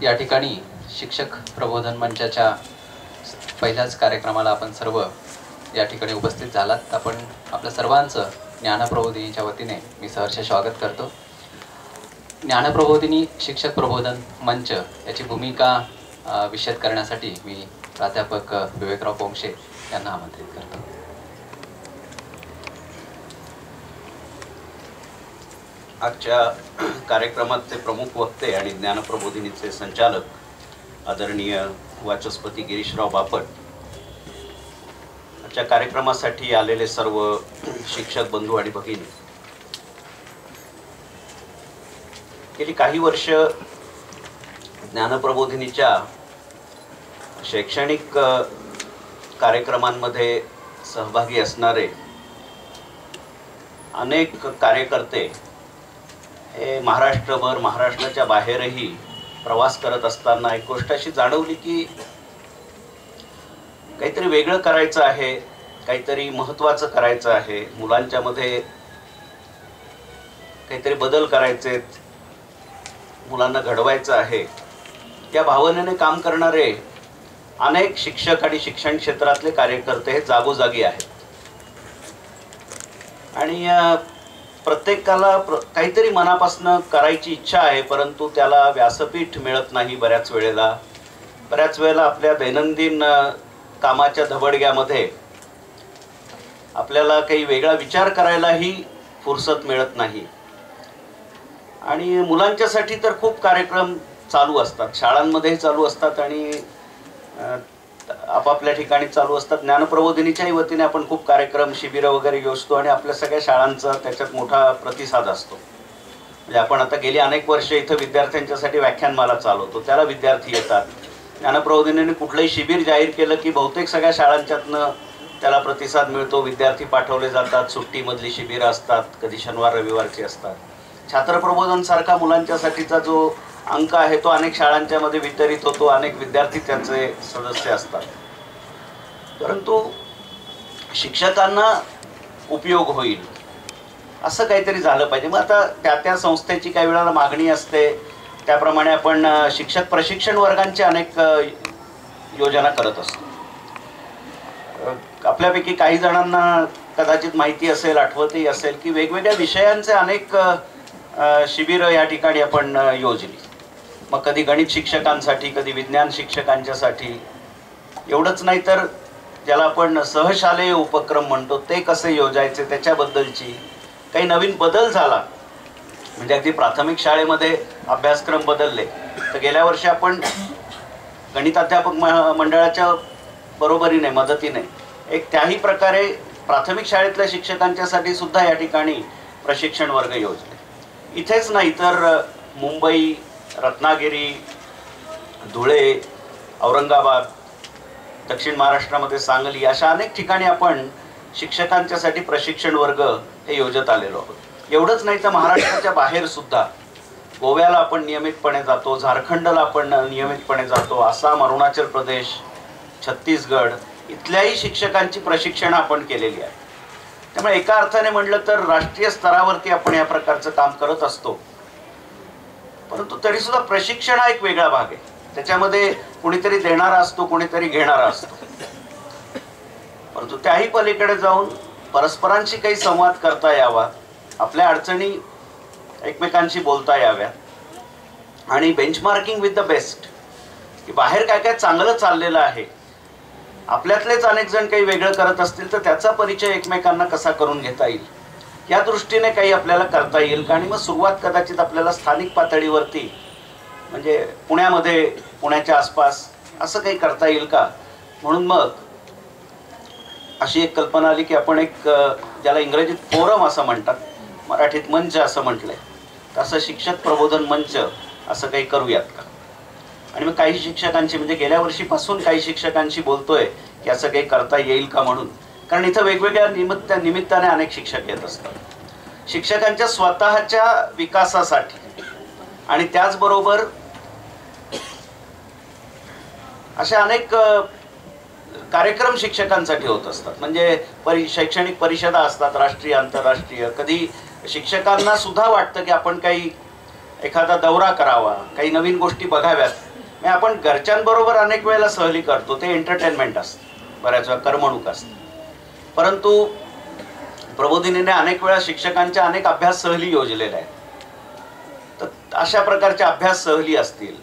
या ठिकाणी शिक्षक प्रबोधन मंचाच्या पहिल्याच कार्यक्रमाला आपण सर्व या ठिकाणी उपस्थित झालात। आपण आपल्या सर्वांचं ज्ञानप्रबोधिनीच्या वतीने मी सहर्ष स्वागत करतो। ज्ञानप्रबोधिनी शिक्षक प्रबोधन मंच याची भूमिका विशद करण्यासाठी मी प्राध्यापक विवेकराव पोंक्षे यांना आमंत्रित करतो। आजच्या कार्यक्रमाचे प्रमुख वक्ते आणि ज्ञानप्रबोधिनीचे संचालक आदरणीय वाचस्पती गिरीशराव बापट, आजच्या कार्यक्रमासाठी आलेले सर्व शिक्षक बंधू आणि भगिनी, गेली काही वर्ष ज्ञानप्रबोधिनीच्या शैक्षणिक कार्यक्रमांमध्ये सहभागी असणारे अनेक कार्यकर्ते हे महाराष्ट्रभर, महाराष्ट्राच्या बाहेरही प्रवास करत असताना एक गोष्ट अशी जाणवली की काहीतरी वेगळं करायचं आहे, काहीतरी महत्त्वाचं करायचं आहे, मुलांच्या मध्ये काहीतरी बदल करायचे, मुलांना घडवायचं आहे, त्या भावनेने काम करणारे अनेक शिक्षक आणि शिक्षण क्षेत्रातले कार्यकर्ते हे जागोजागी आहेत। आणि प्रत्येकाला काहीतरी मनापासून करायची इच्छा आहे, परंतु त्याला व्यासपीठ मिळत नाही। बऱ्याच वेळेला आपल्या दैनंदिन कामाच्या धबडग्यामध्ये आपल्याला काही वेगळा विचार करायलाही फुरसत मिळत नाही। आणि मुलांच्यासाठी तर खूप कार्यक्रम चालू असतात, शाळांमध्येही चालू असतात आणि आपापल्या ठिकाणी चालू असतात। ज्ञानप्रबोधिनीच्याही वतीने आपण खूप कार्यक्रम, शिबिरं वगैरे योजतो आणि आपल्या सगळ्या शाळांचा त्याच्यात मोठा प्रतिसाद असतो। म्हणजे आपण आता गेली अनेक वर्ष इथं विद्यार्थ्यांच्यासाठी व्याख्यानमाला चालवतो, त्याला विद्यार्थी येतात। ज्ञानप्रबोधिनीने कुठलंही शिबिर जाहीर केलं की बहुतेक सगळ्या शाळांच्यातनं त्याला प्रतिसाद मिळतो, विद्यार्थी पाठवले जातात। सुट्टीमधली शिबिरं असतात, कधी शनिवार रविवारची असतात। छात्रप्रबोधन सारखा मुलांच्यासाठीचा जो अंक आहे तो अनेक शाळांच्या मध्ये वितरित होतो, अनेक विद्यार्थी त्याचे सदस्य असतात, परंतु शिक्षकांना उपयोग होईल असं काहीतरी झालं पाहिजे। मग आता त्या संस्थेची काही वेळेला मागणी असते, त्याप्रमाणे आपण शिक्षक प्रशिक्षण वर्गांची अनेक योजना करत असतो। आपल्यापैकी काही जणांना कदाचित माहिती असेल, आठवतही असेल की वेगवेगळ्या विषयांचे अनेक शिबिरं या ठिकाणी आपण योजली। मग कधी गणित शिक्षकांसाठी, कधी विज्ञान शिक्षकांच्यासाठी, एवढंच नाही तर ज्याला आपण सहशालेय उपक्रम म्हणतो ते कसे योजायचे त्याच्याबद्दलची काही नवीन बदल झाला। म्हणजे अगदी प्राथमिक शाळेमध्ये अभ्यासक्रम बदलले, तर गेल्या वर्षी आपण गणित अध्यापक मंडळाच्या बरोबरीने, मदतीने एक त्याही प्रकारे प्राथमिक शाळेतल्या शिक्षकांच्यासाठी सुद्धा या ठिकाणी प्रशिक्षण वर्ग योजले। इथेच नाही तर मुंबई, रत्नागिरी, धुळे, औरंगाबाद, दक्षिण महाराष्ट्रामध्ये सांगली, अशा अनेक ठिकाणी आपण शिक्षकांच्यासाठी प्रशिक्षण वर्ग हे योजत आलेलो आहोत। एवढंच नाही तर महाराष्ट्राच्या बाहेर सुद्धा गोव्याला आपण नियमितपणे जातो, झारखंडला आपण नियमितपणे जातो, आसाम, अरुणाचल प्रदेश, छत्तीसगड इथल्याही शिक्षकांची प्रशिक्षण आपण केलेली आहे। त्यामुळे एका अर्थाने म्हटलं तर राष्ट्रीय स्तरावरती आपण या प्रकारचं काम करत असतो, परंतु तरी सुद्धा प्रशिक्षण हा एक वेगळा भाग आहे। त्याच्यामध्ये कुणीतरी देणारा असतो, कुणीतरी घेणारा असतो, परंतु त्याही पलीकडे जाऊन परस्परांशी काही संवाद करता यावा, आपल्या अडचणी एकमेकांशी बोलता याव्यात आणि बेंचमार्किंग विथ द बेस्ट, की बाहेर काय काय चांगलं चाललेलं आहे, आपल्यातलेच अनेक जण काही वेगळं करत असतील तर त्याचा परिचय एकमेकांना कसा करून घेता येईल, या दृष्टीने काही आपल्याला करता येईल का। आणि मग सुरुवात कदाचित आपल्याला स्थानिक पातळीवरती, म्हणजे पुण्यामध्ये, पुण्याच्या आसपास असं काही करता येईल का। म्हणून मग अशी एक कल्पना आली की आपण एक, ज्याला इंग्रजीत फोरम असं म्हणतात, मराठीत मंच असं म्हटलंय, तसं शिक्षक प्रबोधन मंच असं काही करूयात का। आणि मग काही शिक्षकांची, म्हणजे गेल्या वर्षीपासून काही शिक्षकांशी बोलतोय की असं काही करता येईल का म्हणून, कारण इथं वेगवेगळ्या निमित्ताने अनेक शिक्षक येत असतात शिक्षकांच्या स्वतःच्या विकासासाठी, आणि त्याचबरोबर अशा अनेक कार्यक्रम शिक्षकांसाठी होत असतात। म्हणजे शैक्षणिक परिषदा असतात, राष्ट्रीय, आंतरराष्ट्रीय। कधी शिक्षकांना सुद्धा वाटतं की आपण काही एखादा दौरा करावा, काही नवीन गोष्टी बघाव्यात, आपण घरच्यांबरोबर अनेक वेळेला सहली करतो, ते एंटरटेनमेंट असतं, बऱ्याच वेळा करमणूक असते. परंतु प्रबोधिनीने अनेक वेळा शिक्षकांच्या अनेक अभ्यास सहली योजलेल्या आहेत. तर अशा प्रकारच्या अभ्यास सहली असतील,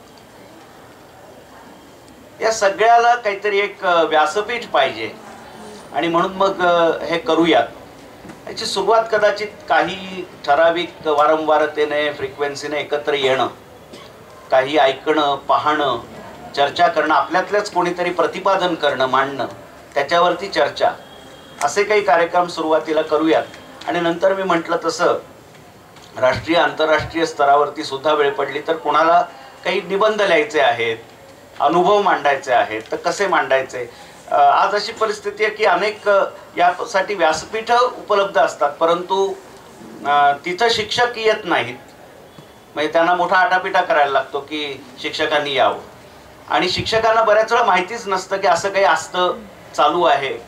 या सगळ्याला काहीतरी एक व्यासपीठ पाहिजे आणि म्हणून मग हे करूयात. याची सुरुवात कदाचित काही ठराविक वारंवारतेने, फ्रिक्वेन्सीने एकत्र येणं, काही ऐकणं, पाहणं, चर्चा करणं, आपल्यातल्याच कोणीतरी प्रतिपादन करणं, मांडणं, त्याच्यावरती चर्चा, असे काही कार्यक्रम सुरुवातीला करूयात. आणि नंतर मी म्हटलं तसं राष्ट्रीय आंतरराष्ट्रीय स्तरावरती सुद्धा वेळ पडली तर कोणाला काही निबंध लिहायचे आहेत, अनुभव मांडायचे आहेत, तर कसे मांडायचे. आज अशी परिस्थिती आहे की अनेक यासाठी व्यासपीठ उपलब्ध असतात, परंतु तिथं शिक्षक येत नाहीत. म्हणजे त्यांना मोठा आटापिटा करायला लागतो की शिक्षकांनी यावं. आणि शिक्षकांना बऱ्याच वेळा माहितीच नसतं की असं काही असतं, चालू आहे.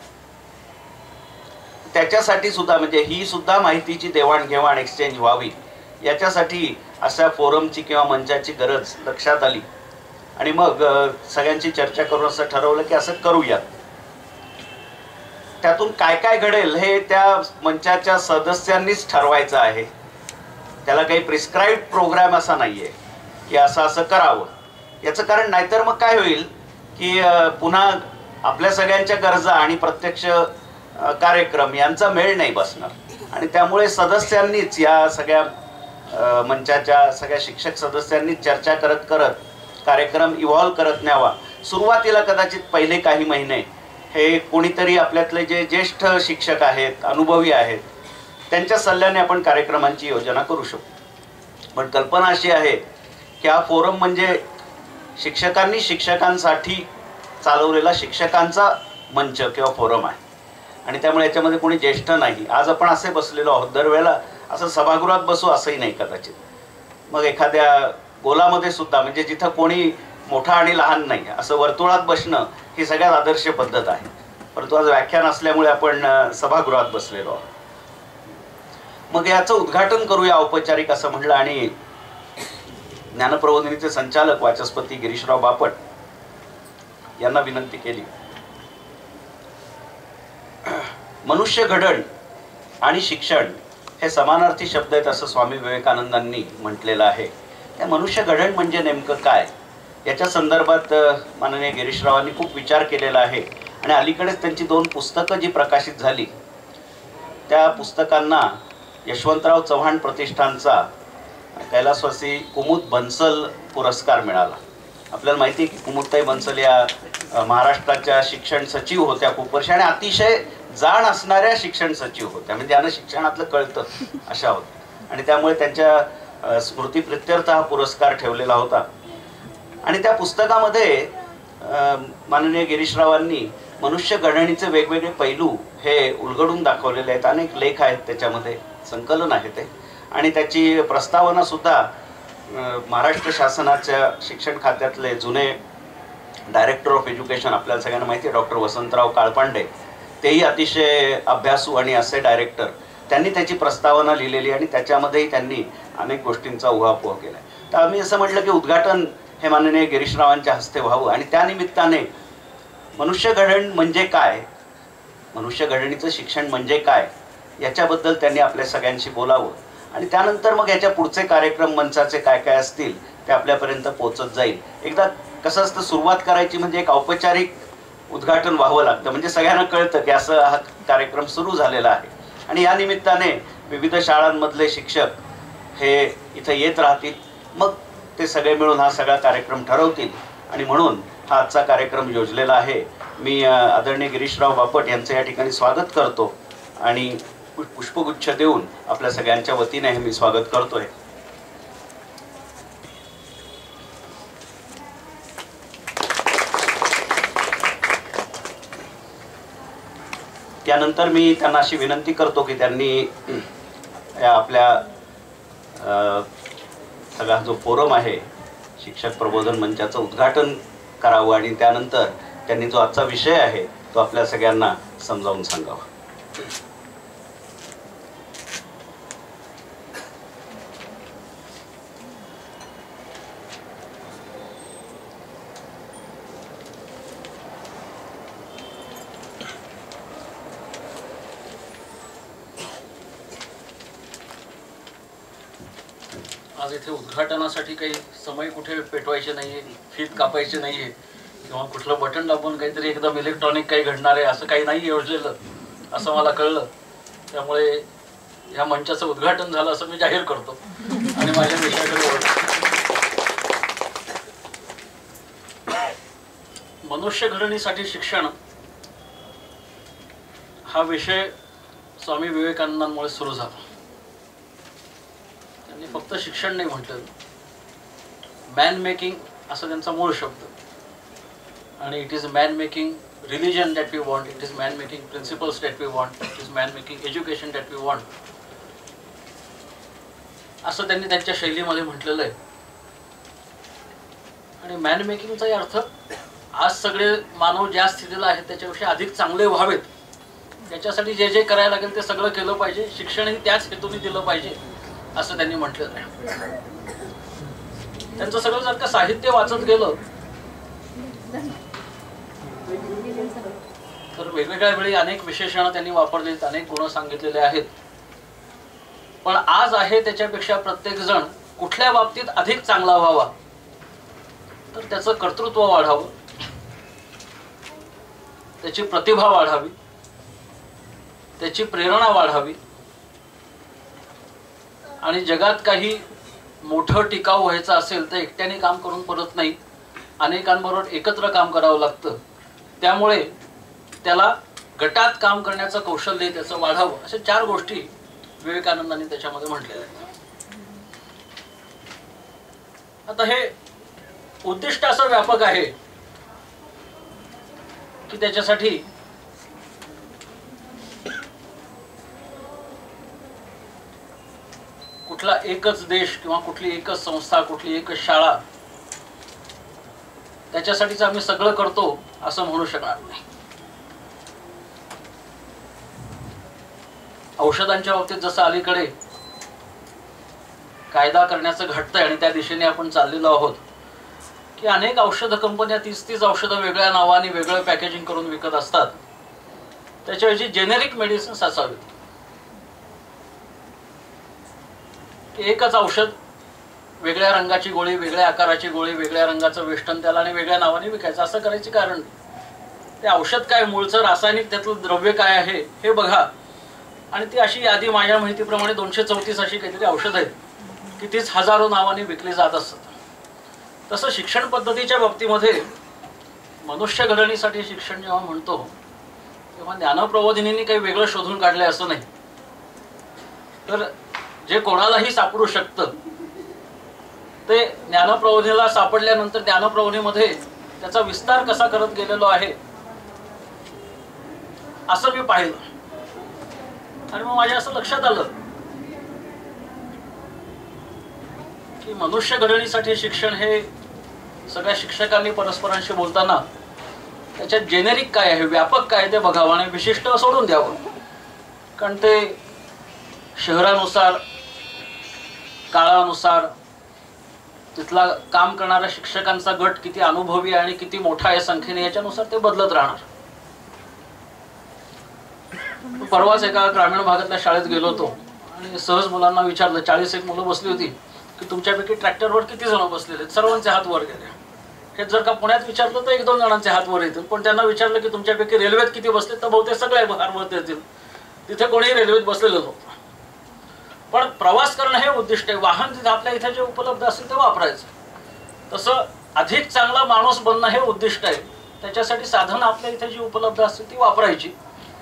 त्याच्यासाठी सुद्धा म्हणजे ही सुद्धा माहितीची देवाणघेवाण, एक्सचेंज व्हावी, याच्यासाठी अशा फोरमची किंवा मंचाची गरज लक्षात आली. आणि मग सगळ्यांची चर्चा करून असं ठरवलं की असं करूयात. त्यातून काय काय घडेल हे त्या मंचाच्या सदस्यांनीच ठरवायचं आहे. त्याला काही प्रिस्क्राईब्ड प्रोग्राम असा नाहीये की असं असं करावं. याचं कारण नाहीतर मग काय होईल की पुन्हा आपल्या सगळ्यांच्या गरजा आणि प्रत्यक्ष कार्यक्रम यांचा मेळ नाही बसणार. आणि त्यामुळे सदस्यांनीच, या सगळ्या मंचाच्या सगळ्या शिक्षक सदस्यांनीच चर्चा करत करत कार्यक्रम इव्हॉल्व करत न्यावा. सुरुवातीला कदाचित पहिले काही महिने हे कोणीतरी आपल्यातले जे ज्येष्ठ शिक्षक आहेत, अनुभवी आहेत, त्यांच्या सल्ल्याने आपण कार्यक्रमांची योजना करू शकतो. पण कल्पना अशी आहे की हा फोरम म्हणजे शिक्षकांनी शिक्षकांसाठी चालवलेला शिक्षकांचा मंच किंवा फोरम आहे. आणि त्यामुळे याच्यामध्ये कोणी ज्येष्ठ नाही. आज आपण असे बसलेलो आहोत, दरवेळेला असं सभागृहात बसू असंही नाही कदाचित. मग एखाद्या गोलामध्ये सुद्धा, म्हणजे जिथं कोणी मोठा आणि लहान नाही, असं वर्तुळात बसणं ही सगळ्यात आदर्श पद्धत आहे. परंतु आज व्याख्यान असल्यामुळे आपण सभागृहात बसलेलो आहोत. मग याचं उद्घाटन करूया औपचारिक असं म्हटलं आणि ज्ञानप्रबोधिनीचे संचालक वाचस्पती गिरीशराव बापट यांना विनंती केली. मनुष्य घडण आणि शिक्षण हे समानार्थी शब्द आहेत असं स्वामी विवेकानंदांनी म्हटलेलं आहे. त्या मनुष्य घडण म्हणजे नेमकं काय, याच्या संदर्भात माननीय गिरीशरावांनी खूप विचार केलेला आहे. आणि अलीकडेच त्यांची 2 पुस्तकं जी प्रकाशित झाली, त्या पुस्तकांना यशवंतराव चव्हाण प्रतिष्ठानचा कैलासवासी कुमुद बन्सल पुरस्कार मिळाला. आपल्याला माहिती आहे की कुमुदताई बन्सल या महाराष्ट्राच्या शिक्षण सचिव होत्या खूप वर्ष, आणि अतिशय जाण असणाऱ्या शिक्षण सचिव होत्या. म्हणजे ज्यांना शिक्षणातलं कळतं अशा होत्या. आणि त्यामुळे त्यांच्या स्मृतीप्रित्यर्थ हा पुरस्कार ठेवलेला होता. आणि त्या पुस्तकामध्ये माननीय गिरीशरावांनी मनुष्य घडणीचे वेगवेगळे पैलू हे उलगडून दाखवलेले आहेत. अनेक लेख आहेत त्याच्यामध्ये, संकलन आहे ते. आणि त्याची प्रस्तावना सुद्धा महाराष्ट्र शासनाच्या शिक्षण खात्यातले जुने डायरेक्टर ऑफ एज्युकेशन, आपल्याला सगळ्यांना माहिती आहे, डॉक्टर वसंतराव काळपांडे, तेही अतिशय अभ्यासू आणि असे डायरेक्टर, त्यांनी त्याची प्रस्तावना लिहिलेली आणि त्याच्यामध्येही त्यांनी अनेक गोष्टींचा उहापोह केला. तर आम्ही असं म्हटलं की उद्घाटन हे माननीय गिरीशरावांच्या हस्ते व्हावं. आणि त्यानिमित्ताने मनुष्य घडण म्हणजे काय, मनुष्य घडणीचं शिक्षण म्हणजे काय, याच्याबद्दल त्यांनी आपल्या सगळ्यांशी बोलावं. आणि त्यानंतर मग याच्या पुढचे कार्यक्रम मंचाचे काय काय असतील ते आपल्यापर्यंत पोहोचत जाईल. एकदा कसं असतं, सुरुवात करायची म्हणजे एक औपचारिक उद्घाटन व्हावं लागतं, म्हणजे सगळ्यांना कळतं की असं हा कार्यक्रम सुरू झालेला आहे. आणि या निमित्ताने विविध शाळांमधले शिक्षक हे इथं येत राहतील. मग ते सगळे मिळून हा सगळा कार्यक्रम ठरवतील. आणि म्हणून हा आजचा कार्यक्रम योजलेला आहे. मी आदरणीय गिरीशराव बापट यांचं या ठिकाणी स्वागत करतो आणि पुष्पगुच्छ देऊन आपल्या सगळ्यांच्या वतीने हे मी स्वागत करतोय. त्यानंतर मी त्यांना अशी विनंती करतो की त्यांनी आपल्या सगळा जो फोरम आहे शिक्षक प्रबोधन मंचाचं उद्घाटन करावं आणि त्यानंतर त्यांनी जो आजचा विषय आहे तो आपल्या सगळ्यांना समजावून सांगावा. आज इथे उद्घाटनासाठी काही समय कुठे पेटवायचे नाहीये, फीत कापायचे नाहीये किंवा कुठलं बटन दाबून काहीतरी एकदम इलेक्ट्रॉनिक काही घडणार आहे असं काही नाही योजलेलं असं मला कळलं. त्यामुळे ह्या मंचाचं उद्घाटन झालं असं मी जाहीर करतो आणि माझ्या विषयाकडे वळतो. मनुष्य घडणीसाठी शिक्षण हा विषय स्वामी विवेकानंदांमुळे सुरू झाला. त्यांनी फक्त शिक्षण नाही म्हटलं, मॅन मेकिंग असं त्यांचा मूळ शब्द. आणि it is man making religion that we want, it is man making principles that we want, it is man making education that we want असं त्यांनी त्यांच्या शैलीमध्ये म्हटलेलं आहे. आणि मॅन मेकिंगचाही अर्थ आज सगळे मानव ज्या स्थितीला आहेत त्याच्यापेक्षा अधिक चांगले व्हावेत, त्याच्यासाठी जे जे करायला लागेल ते सगळं केलं पाहिजे, शिक्षणही त्याच हेतूने दिलं पाहिजे असं त्यांनी म्हटलेलं आहे. त्यांचं सगळं जर का साहित्य वाचत गेलं तर वेगवेगळ्या वेळी अनेक विशेषणं त्यांनी वापरलेत, अनेक गुण सांगितलेले आहेत. पण आज आहे त्याच्यापेक्षा प्रत्येक जण कुठल्या बाबतीत अधिक चांगला व्हावा तर त्याचं कर्तृत्व वाढावं, त्याची प्रतिभा वाढावी, त्याची प्रेरणा वाढावी आणि जगात काही मोठं टिकाऊ व्हायचं असेल तर एकट्याने काम करून परत नाही, अनेकांबरोबर एकत्र काम करावं लागतं. त्यामुळे त्याला गटात काम करण्याचं कौशल्य त्याचं वाढावं, अशा 4 गोष्टी विवेकानंदांनी त्याच्यामध्ये म्हटलेल्या आहेत. आता हे उद्दिष्ट असं व्यापक आहे की त्याच्यासाठी कुठला एकच देश किंवा कुठली एकच संस्था, कुठली एकच शाळा त्याच्यासाठीच आम्ही सगळं करतो असं म्हणू शकणार नाही. औषधांच्या बाबतीत जसं अलीकडे कायदा करण्याचं घडतंय आणि त्या दिशेने आपण चाललेलो आहोत की अनेक औषध कंपन्या 30 औषधं वेगळ्या नावाने वेगळं पॅकेजिंग करून विकत असतात. त्याच्याऐवजी जेनेरिक मेडिसिन्स असावेत. एकच औषध, वेगळ्या रंगाची गोळी, वेगळ्या आकाराची गोळी, वेगळ्या रंगाचं वेष्टन त्याला आणि वेगळ्या नावाने विकायचं, असं करायचे कारण नाही. ते औषध काय, मूळचं रासायनिक त्यातलं द्रव्य काय आहे हे बघा. आणि ती अशी यादी माझ्या माहितीप्रमाणे 234 अशी काहीतरी औषध आहेत की तीच हजारो नावाने विकली जात असतात. तसं शिक्षण पद्धतीच्या बाबतीमध्ये मनुष्य घडणीसाठी शिक्षण जेव्हा म्हणतो तेव्हा ज्ञानप्रबोधिनींनी काही वेगळं शोधून काढलंय असं नाही, तर जे कोणालाही सापडू शकतं ते ज्ञानप्रबोधिनीला सापडल्यानंतर ज्ञानप्रबोधिनीमध्ये त्याचा विस्तार कसा करत गेलेलो आहे असं मी पाहिलं. आणि मग माझ्या असं लक्षात आलं की मनुष्य घडणीसाठी शिक्षण हे सगळ्या शिक्षकांनी परस्परांशी बोलताना त्याच्यात जेनेरिक काय आहे, व्यापक काय ते बघावं आणि विशिष्ट सोडून द्यावं. कारण ते शहरानुसार, काळानुसार, तिथला काम करणाऱ्या शिक्षकांचा गट किती अनुभवी आणि किती मोठा आहे संख्येने याच्यानुसार ते बदलत राहणार. परवाच एका ग्रामीण भागातल्या शाळेत गेलो होतो आणि सहज मुलांना विचारलं, 40 एक मुलं बसली होती की तुमच्यापैकी ट्रॅक्टरवर किती जण बसलेले आहेत? सर्वांचे हात वर गेले. हे जर का पुण्यात विचारलं तर 1-2 जणांचे हात वर येतील, पण त्यांना विचारलं की तुमच्यापैकी रेल्वेत किती बसले तर बहुतेक सगळे हात वर येतील. तिथे कोणीही रेल्वेत बसलेलं नव्हतं. पण प्रवास करणं हे उद्दिष्ट आहे. वाहन तिथे आपल्या इथे जे उपलब्ध असेल ते वापरायचं. तसं अधिक चांगला माणूस बनणं हे उद्दिष्ट आहे. त्याच्यासाठी साधनं आपल्या इथे जी उपलब्ध असतील ती वापरायची.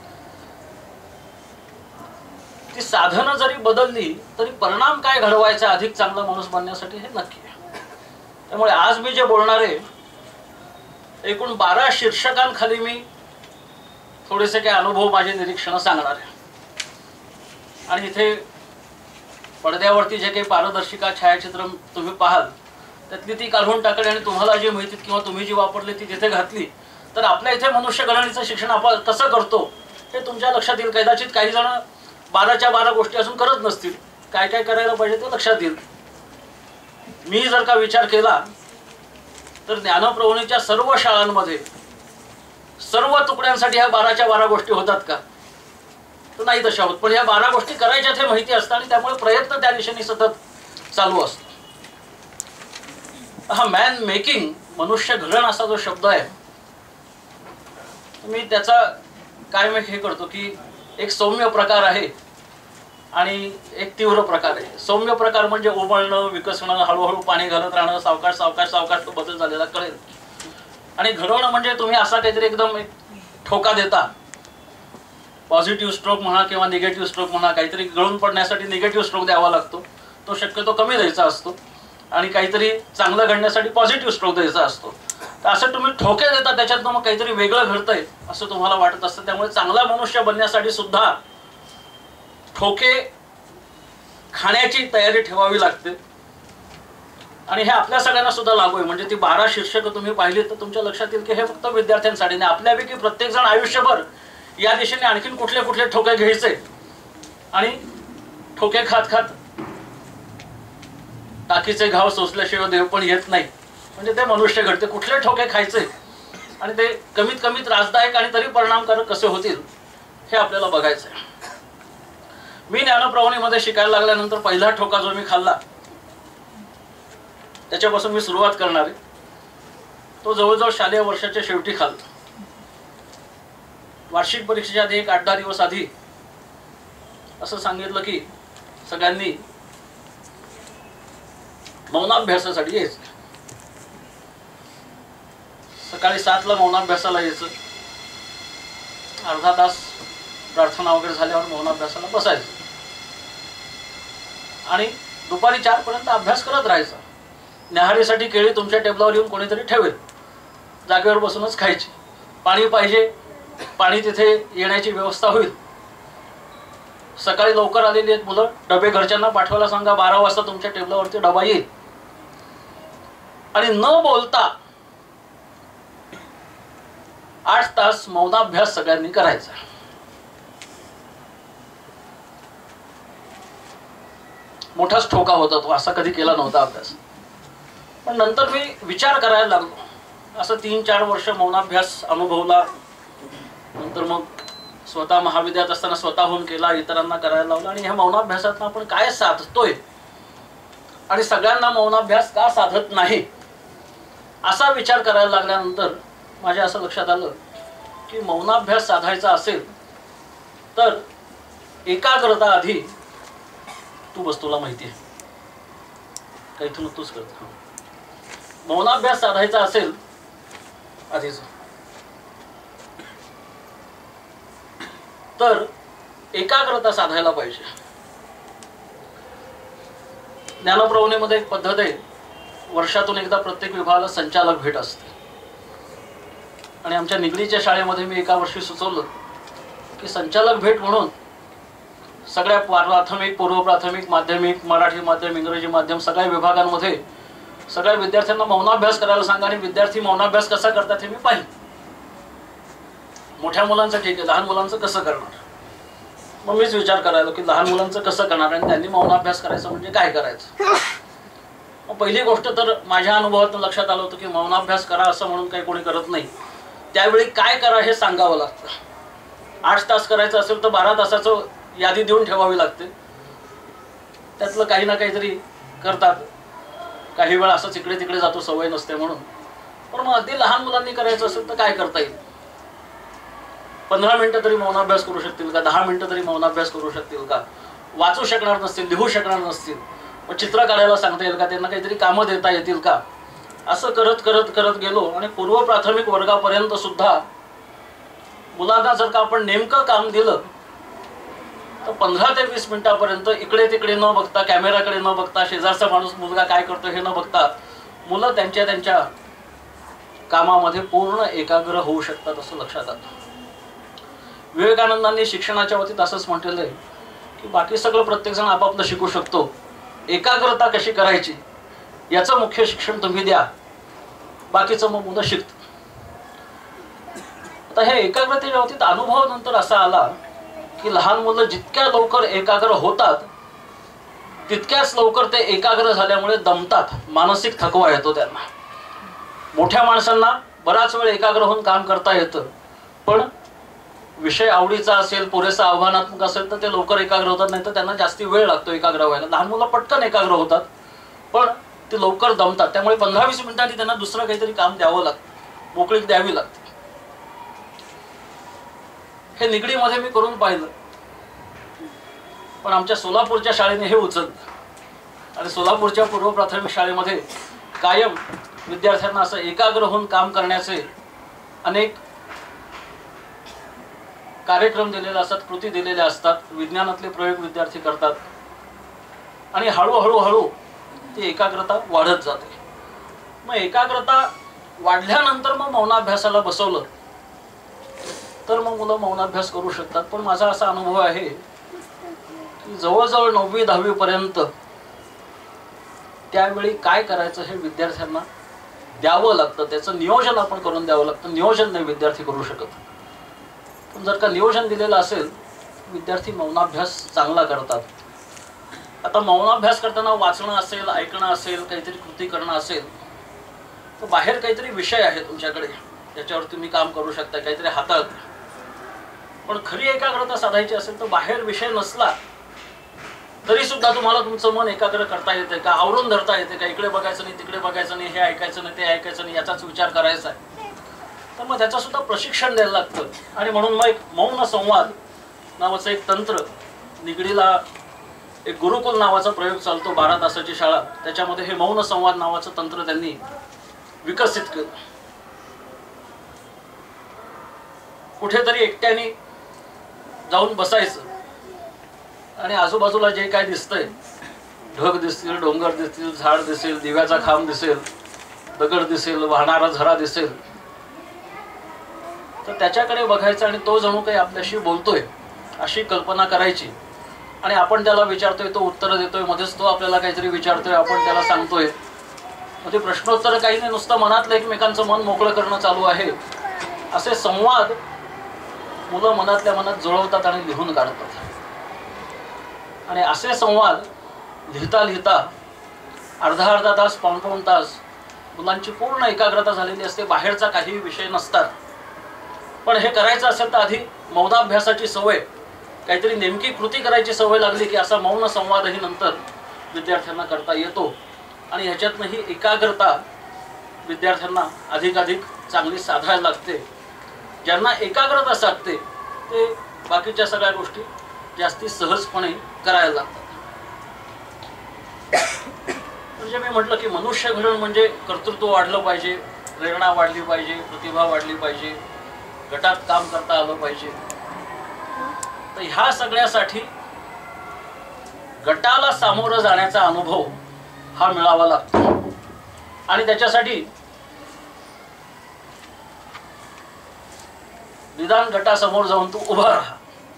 ती साधनं जरी बदलली तरी परिणाम काय घडवायचा अधिक चांगला माणूस बनण्यासाठी हे नक्की आहे. त्यामुळे आज मी जे बोलणार आहे एकूण 12 शीर्षकांखाली मी थोडेसे काही अनुभव, माझे निरीक्षण सांगणार आहे. आणि इथे पडद्यावरती जे काही पारदर्शिका छायाचित्र तुम्ही पाहाल त्यातली ती काढून टाकली आणि तुम्हाला जी माहिती किंवा तुम्ही जी वापरली ती तिथे घातली तर आपल्या इथे मनुष्य घडणीचं शिक्षण आपण कसं करतो हे तुमच्या लक्षात येईल. कदाचित काही जण 12च्या 12 गोष्टी असून करत नसतील, काय काय करायला पाहिजे ते लक्षात येईल. मी जर का विचार केला तर ज्ञानप्रबोधिनीच्या सर्व शाळांमध्ये सर्व तुकड्यांसाठी ह्या 12च्या 12 गोष्टी होतात का? तर नाही तशा होत. पण ह्या 12 गोष्टी करायच्या ते माहिती असतात आणि त्यामुळे प्रयत्न त्या दिशेने सतत चालू असतो. हा मॅन मेकिंग, मनुष्य घडण असा जो शब्द आहे, मी त्याचा काय मी हे करतो की एक सौम्य प्रकार आहे आणि एक तीव्र प्रकार आहे. सौम्य प्रकार म्हणजे उमळणं, विकसणं, हळूहळू पाणी घालत राहणं, सावकाश सावकाश सावकाश तो बदल झालेला कळेल. आणि घडवणं म्हणजे तुम्ही असा काहीतरी एकदम एक ठोका देता, पॉझिटिव्ह स्ट्रोक म्हणा किंवा निगेटिव्ह स्ट्रोक म्हणा, काहीतरी गळून पडण्यासाठी निगेटिव्ह स्ट्रोक द्यावा लागतो, तो शक्यतो कमी द्यायचा असतो. आणि काहीतरी चांगलं घडण्यासाठी पॉझिटिव्ह स्ट्रोक द्यायचा असतो. तर असं तुम्ही ठोके देता, त्याच्यातनं मग काहीतरी वेगळं घडतंय असं तुम्हाला वाटत असतं. त्यामुळे चांगला मनुष्य बनण्यासाठी सुद्धा ठोके खाण्याची तयारी ठेवावी लागते. आणि हे आपल्या सगळ्यांना सुद्धा लागू आहे. म्हणजे ती 12 शीर्षकं तुम्ही पाहिली तर तुमच्या लक्षात येईल की हे फक्त विद्यार्थ्यांसाठी नाही, आपल्यापैकी प्रत्येक जण आयुष्यभर या दिशेने आणखीन कुठले कुठले ठोके घ्यायचे आणि ठोके खात खात टाकीचे घाव सोसल्याशिवाय देव पण येत नाही. म्हणजे ते मनुष्य घडते. कुठले ठोके खायचे आणि ते कमीत कमी त्रासदायक आणि तरी परिणामकारक कसे होतील हे आपल्याला बघायचं आहे. मी ज्ञानप्रवाणीमध्ये शिकायला लागल्यानंतर पहिला ठोका जो मी खाल्ला, त्याच्यापासून मी सुरुवात करणार आहे. तो जवळजवळ शालेय वर्षाच्या शेवटी खाल्ला. वार्षिक परीक्षेच्या आधी एक 8-10 दिवस आधी असं सांगितलं की सगळ्यांनी मौनाभ्यासासाठी यायचं. सकाळी 7ला मौनाभ्यासाला यायचं. अर्धा तास प्रार्थना वगैरे झाल्यावर मौनाभ्यासाला बसायचं आणि दुपारी 4 पर्यंत अभ्यास करत राहायचा. न्याहारीसाठी केळी तुमच्या टेबलावर येऊन कोणीतरी ठेवेल, जागेवर बसूनच खायची. पाणी पाहिजे, पाणी तिथे येण्याची व्यवस्था होईल. सकाळी लवकर आलेली आहेत मुलं, डबे घरच्यांना पाठवायला सांगा, 12 वाजता तुमच्या टेबलावरती डबा येईल. आणि न बोलता 8 तास मौनाभ्यास सगळ्यांनी करायचा. मोठाच ठोका होता तो, असा कधी केला नव्हता अभ्यास. पण नंतर मी विचार करायला लागलो. असं 3-4 वर्ष मौनाभ्यास अनुभवला. नंतर मग स्वतः महाविद्यालयात असताना स्वतःहून केला, इतरांना करायला लावला. आणि ह्या मौनाभ्यासातून आपण काय साधतोय आणि सगळ्यांना मौनाभ्यास का साधत नाही असा विचार करायला लागल्यानंतर माझ्या असं लक्षात आलं की मौनाभ्यास साधायचा असेल तर एकाग्रता आधी तू बस, तुला माहिती आहे का, इथून तूच करत. मौनाभ्यास साधायचा असेल आधीच तर एकाग्रता साधायला पाहिजे. ज्ञानप्रवाणीमध्ये एक पद्धत आहे, वर्षातून एकदा प्रत्येक विभागाला संचालक भेट असते. आणि आमच्या निगडीच्या शाळेमध्ये मी एका वर्षी सुचवलं की संचालक भेट म्हणून सगळ्या प्राथमिक, पूर्व प्राथमिक, माध्यमिक, मराठी माध्यम, इंग्रजी माध्यम सगळ्या विभागांमध्ये सगळ्या विद्यार्थ्यांना मौनाभ्यास करायला सांगा. आणि विद्यार्थी मौनाभ्यास कसा करतात हे मी पाहिलं. मोठ्या मुलांचं ठीक आहे, लहान मुलांचं कसं करणार. मग मीच विचार करायला की लहान मुलांचं कसं करणार आणि त्यांनी मौनाभ्यास करायचं म्हणजे काय करायचं. मग पहिली गोष्ट तर माझ्या अनुभवातून लक्षात आलं होतं की मौनाभ्यास करा असं म्हणून काही कोणी करत नाही. त्यावेळी काय करा हे सांगावं लागतं. 8 तास करायचं असेल तर 12 तासाचं यादी देऊन ठेवावी लागते. त्यातलं काही ना काहीतरी करतात. काही वेळा असंच इकडे तिकडे जातो, सवय नसते म्हणून. पण मग अगदी लहान मुलांनी करायचं असेल तर काय करता येईल. 15 मिनिटं तरी मौनाभ्यास करू शकतील का, 10 मिनिटं तरी मौनाभ्यास करू शकतील का, वाचू शकणार नसतील, लिहू शकणार नसतील, मग चित्र काढायला सांगता येईल का, त्यांना काहीतरी कामं देता येतील का. असं करत करत करत गेलो. आणि पूर्व प्राथमिक वर्गापर्यंत सुद्धा मुलांना जर का आपण नेमकं काम दिलं तर 15 ते 20 मिनिटापर्यंत इकडे तिकडे न बघता, कॅमेराकडे न बघता, शेजारचा माणूस मुलगा काय करतो हे न बघता मुलं त्यांच्या त्यांच्या कामामध्ये पूर्ण एकाग्र होऊ शकतात असं लक्षात आलं. विवेकानंदांनी शिक्षणाच्या बाबतीत असंच म्हटलेलं आहे की बाकी सगळं प्रत्येकजण आपापलं शिकू शकतो, एकाग्रता कशी करायची याचं मुख्य शिक्षण तुम्ही द्या, बाकीचं मग मुलं शिकत. आता हे एकाग्रतेच्या बाबतीत अनुभव नंतर असा आला की लहान मुलं जितक्या लवकर एकाग्र होतात तितक्याच लवकर ते एकाग्र झाल्यामुळे दमतात, मानसिक थकवा येतो त्यांना. मोठ्या माणसांना बराच वेळ एकाग्र होऊन काम करता येतं, पण विषय आवडीचा असेल, पुरेसा आव्हानात्मक असेल तर ते लवकर एकाग्र होतात, नाही तर त्यांना जास्ती वेळ लागतो एकाग्र व्हायला. लहान मुलं पटकन एकाग्र होतात, पण ते लवकर दमतात. त्यामुळे 15-20 मिनिटांनी त्यांना दुसरं काहीतरी काम द्यावं लागतं, मोकळीक द्यावी लागते. हे निगडीमध्ये मी करून पाहिलं, पण आमच्या सोलापूरच्या शाळेने हे उचललं आणि सोलापूरच्या पूर्व प्राथमिक शाळेमध्ये कायम विद्यार्थ्यांना असं एकाग्र होऊन काम करण्याचे अनेक कार्यक्रम दिलेले असतात, कृती दिलेल्या असतात, विज्ञानातले प्रयोग विद्यार्थी करतात आणि हळूहळू ती एकाग्रता वाढत जाते. मग एकाग्रता वाढल्यानंतर मग मौनाभ्यासाला बसवलं तर मग मुलं मौनाभ्यास करू शकतात. पण माझा असा अनुभव आहे की जवळजवळ 9वी-10वी पर्यंत त्यावेळी काय करायचं हे विद्यार्थ्यांना द्यावं लागतं, त्याचं नियोजन आपण करून द्यावं लागतं. नियोजन नाही विद्यार्थी करू शकत. पण जर का नियोजन दिलेलं असेल विद्यार्थी मौनाभ्यास चांगला करतात. आता मौनाभ्यास करताना वाचणं असेल, ऐकणं असेल, काहीतरी कृती करणं असेल तर बाहेर काहीतरी विषय आहे तुमच्याकडे त्याच्यावर तुम्ही काम करू शकता, काहीतरी हाताळता. पण खरी एकाग्रता साधायची असेल तर बाहेर विषय नसला तरी सुद्धा तुम्हाला तुमचं मन एकाग्र करता येते का, आवरून धरता येते का, इकडे बघायचं नाही, तिकडे बघायचं नाही, हे ऐकायचं नाही, ते ऐकायचं नाही, याचाच विचार करायचा आहे. तर मग त्याचं सुद्धा प्रशिक्षण द्यायला लागतं. आणि म्हणून मग एक मौन संवाद नावाचं एक तंत्र, निगडीला एक गुरुकुल नावाचा प्रयोग चालतो, 12 तासाची शाळा, त्याच्यामध्ये हे मौन संवाद नावाचं तंत्र त्यांनी विकसित केलं. कुठेतरी एकट्याने जाऊन बसायचं आणि आजूबाजूला जे काय दिसतंय, ढग दिसतील, डोंगर दिसतील, झाड दिसेल, दिव्याचा खांब दिसेल, दगड दिसेल, वाहणारा झरा दिसेल, तर त्याच्याकडे बघायचं आणि तो जणू काही आपल्याशी बोलतोय अशी कल्पना करायची. आणि आपण त्याला विचारतोय, तो उत्तर देतोय, मध्येच तो आपल्याला काहीतरी विचारतोय, आपण त्याला सांगतोय. म्हणजे प्रश्नोत्तर काही नाही, नुसतं मनातलं एकमेकांचं मन मोकळं करणं चालू आहे. असे संवाद मुलं मनातल्या मनात जुळवतात आणि लिहून काढतात. आणि असे संवाद लिहिता लिहिता अर्धा तास, पाऊण तास मुलांची पूर्ण एकाग्रता झालेली असते, बाहेरचा काही विषय नसतात. पण हे करायचं असेल तर आधी मौनाभ्यासाची सवय, काहीतरी नेमकी कृती करायची सवय लागली की असा मौन संवादही नंतर विद्यार्थ्यांना करता येतो. आणि ह्याच्यातनं ही एकाग्रता विद्यार्थ्यांना अधिकाधिक चांगली साधायला लागते. ज्यांना एकाग्रता साधते ते बाकीच्या सगळ्या गोष्टी जास्ती सहजपणे करायला लागतात. म्हणजे मी म्हटलं की मनुष्य घडण म्हणजे कर्तृत्व वाढलं पाहिजे, प्रेरणा वाढली पाहिजे, प्रतिभा वाढली पाहिजे, गटात काम करता आलं पाहिजे. तर ह्या सगळ्यासाठी गटाला सामोरं जाण्याचा अनुभव हा मिळावा लागतो. आणि त्याच्यासाठी निदान गटासमोर जाऊन तू उभा राहा.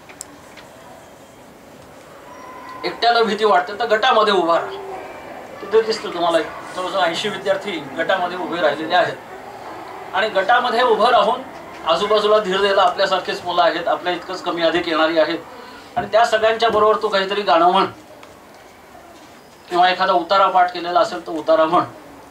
एकट्याला भीती वाटते तर गटामध्ये उभा राहा. तिथे दिसतं तुम्हाला जवळजवळ 80 विद्यार्थी गटामध्ये उभे राहिलेले आहेत. आणि गटामध्ये उभं राहून आजूबाजूला धीर द्यायला आपल्यासारखेच मुलं आहेत, आपल्या इतकंच कमी अधिक येणारी आहेत. आणि त्या सगळ्यांच्या बरोबर तू काहीतरी गाणं म्हण किंवा एखादा उतारा पाठ केलेला असेल तर उतारा म्हण.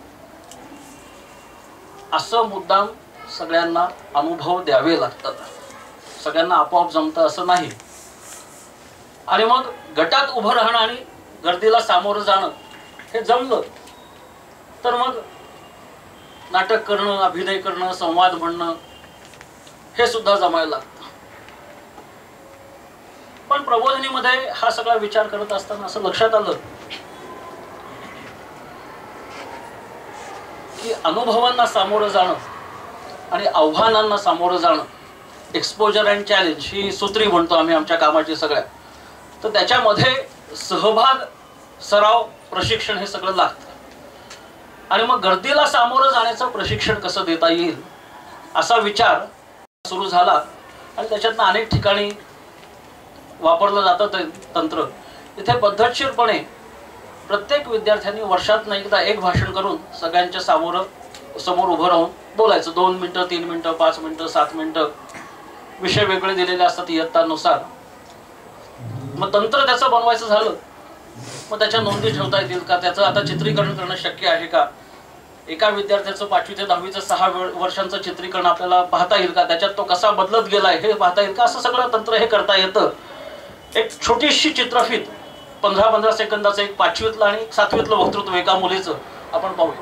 असं मुद्दाम सगळ्यांना अनुभव द्यावे लागतात. सगळ्यांना आपोआप जमतं असं नाही. आणि मग गटात उभं राहणं आणि गर्दीला सामोरं जाणं हे जमलं तर मग नाटक करणं, अभिनय करणं, संवाद म्हणणं हे सुद्धा जमायला लागतं. पण प्रबोधिनीमध्ये हा सगळा विचार करत असताना असं लक्षात आलं की अनुभवांना सामोरं जाणं आणि आव्हानांना सामोरं जाणं, एक्सपोजर अँड चॅलेंज ही सूत्री म्हणतो आम्ही आमच्या कामाची सगळ्या, तर त्याच्यामध्ये सहभाग, सराव, प्रशिक्षण हे सगळं लागतं. आणि मग गर्दीला सामोरं जाण्याचं प्रशिक्षण कसं देता येईल असा विचार सुरू झाला. आणि त्याच्यातनं अनेक ठिकाणी वापरलं जातं ते तंत्र. इथे पद्धतशीरपणे प्रत्येक विद्यार्थ्यांनी वर्षातनं एकदा एक भाषण करून सगळ्यांच्या समोर उभं राहून बोलायचं. 2 मिनिटं, 3 मिनिटं, 5 मिनिटं, 7 मिनिटं, विषय वेगळे दिलेले असतात इयत्तानुसार. मग तंत्र त्याचं बनवायचं झालं मग त्याच्या नोंदी ठेवता येतील का, त्याचं आता चित्रीकरण करणं शक्य आहे का, एका विद्यार्थ्याचं 5वी ते 10वीचं 6 वर्षांचं चित्रीकरण आपल्याला पाहता येईल का, त्याच्यात तो कसा बदलत गेलाय हे पाहता येईल का, असं सगळं तंत्र हे करता येतं. एक छोटीशी चित्रफीत 15-15 सेकंदाचं एक 5वीतलं आणि 7वीतलं वक्तृत्व एका मुलीचं आपण पाहूया.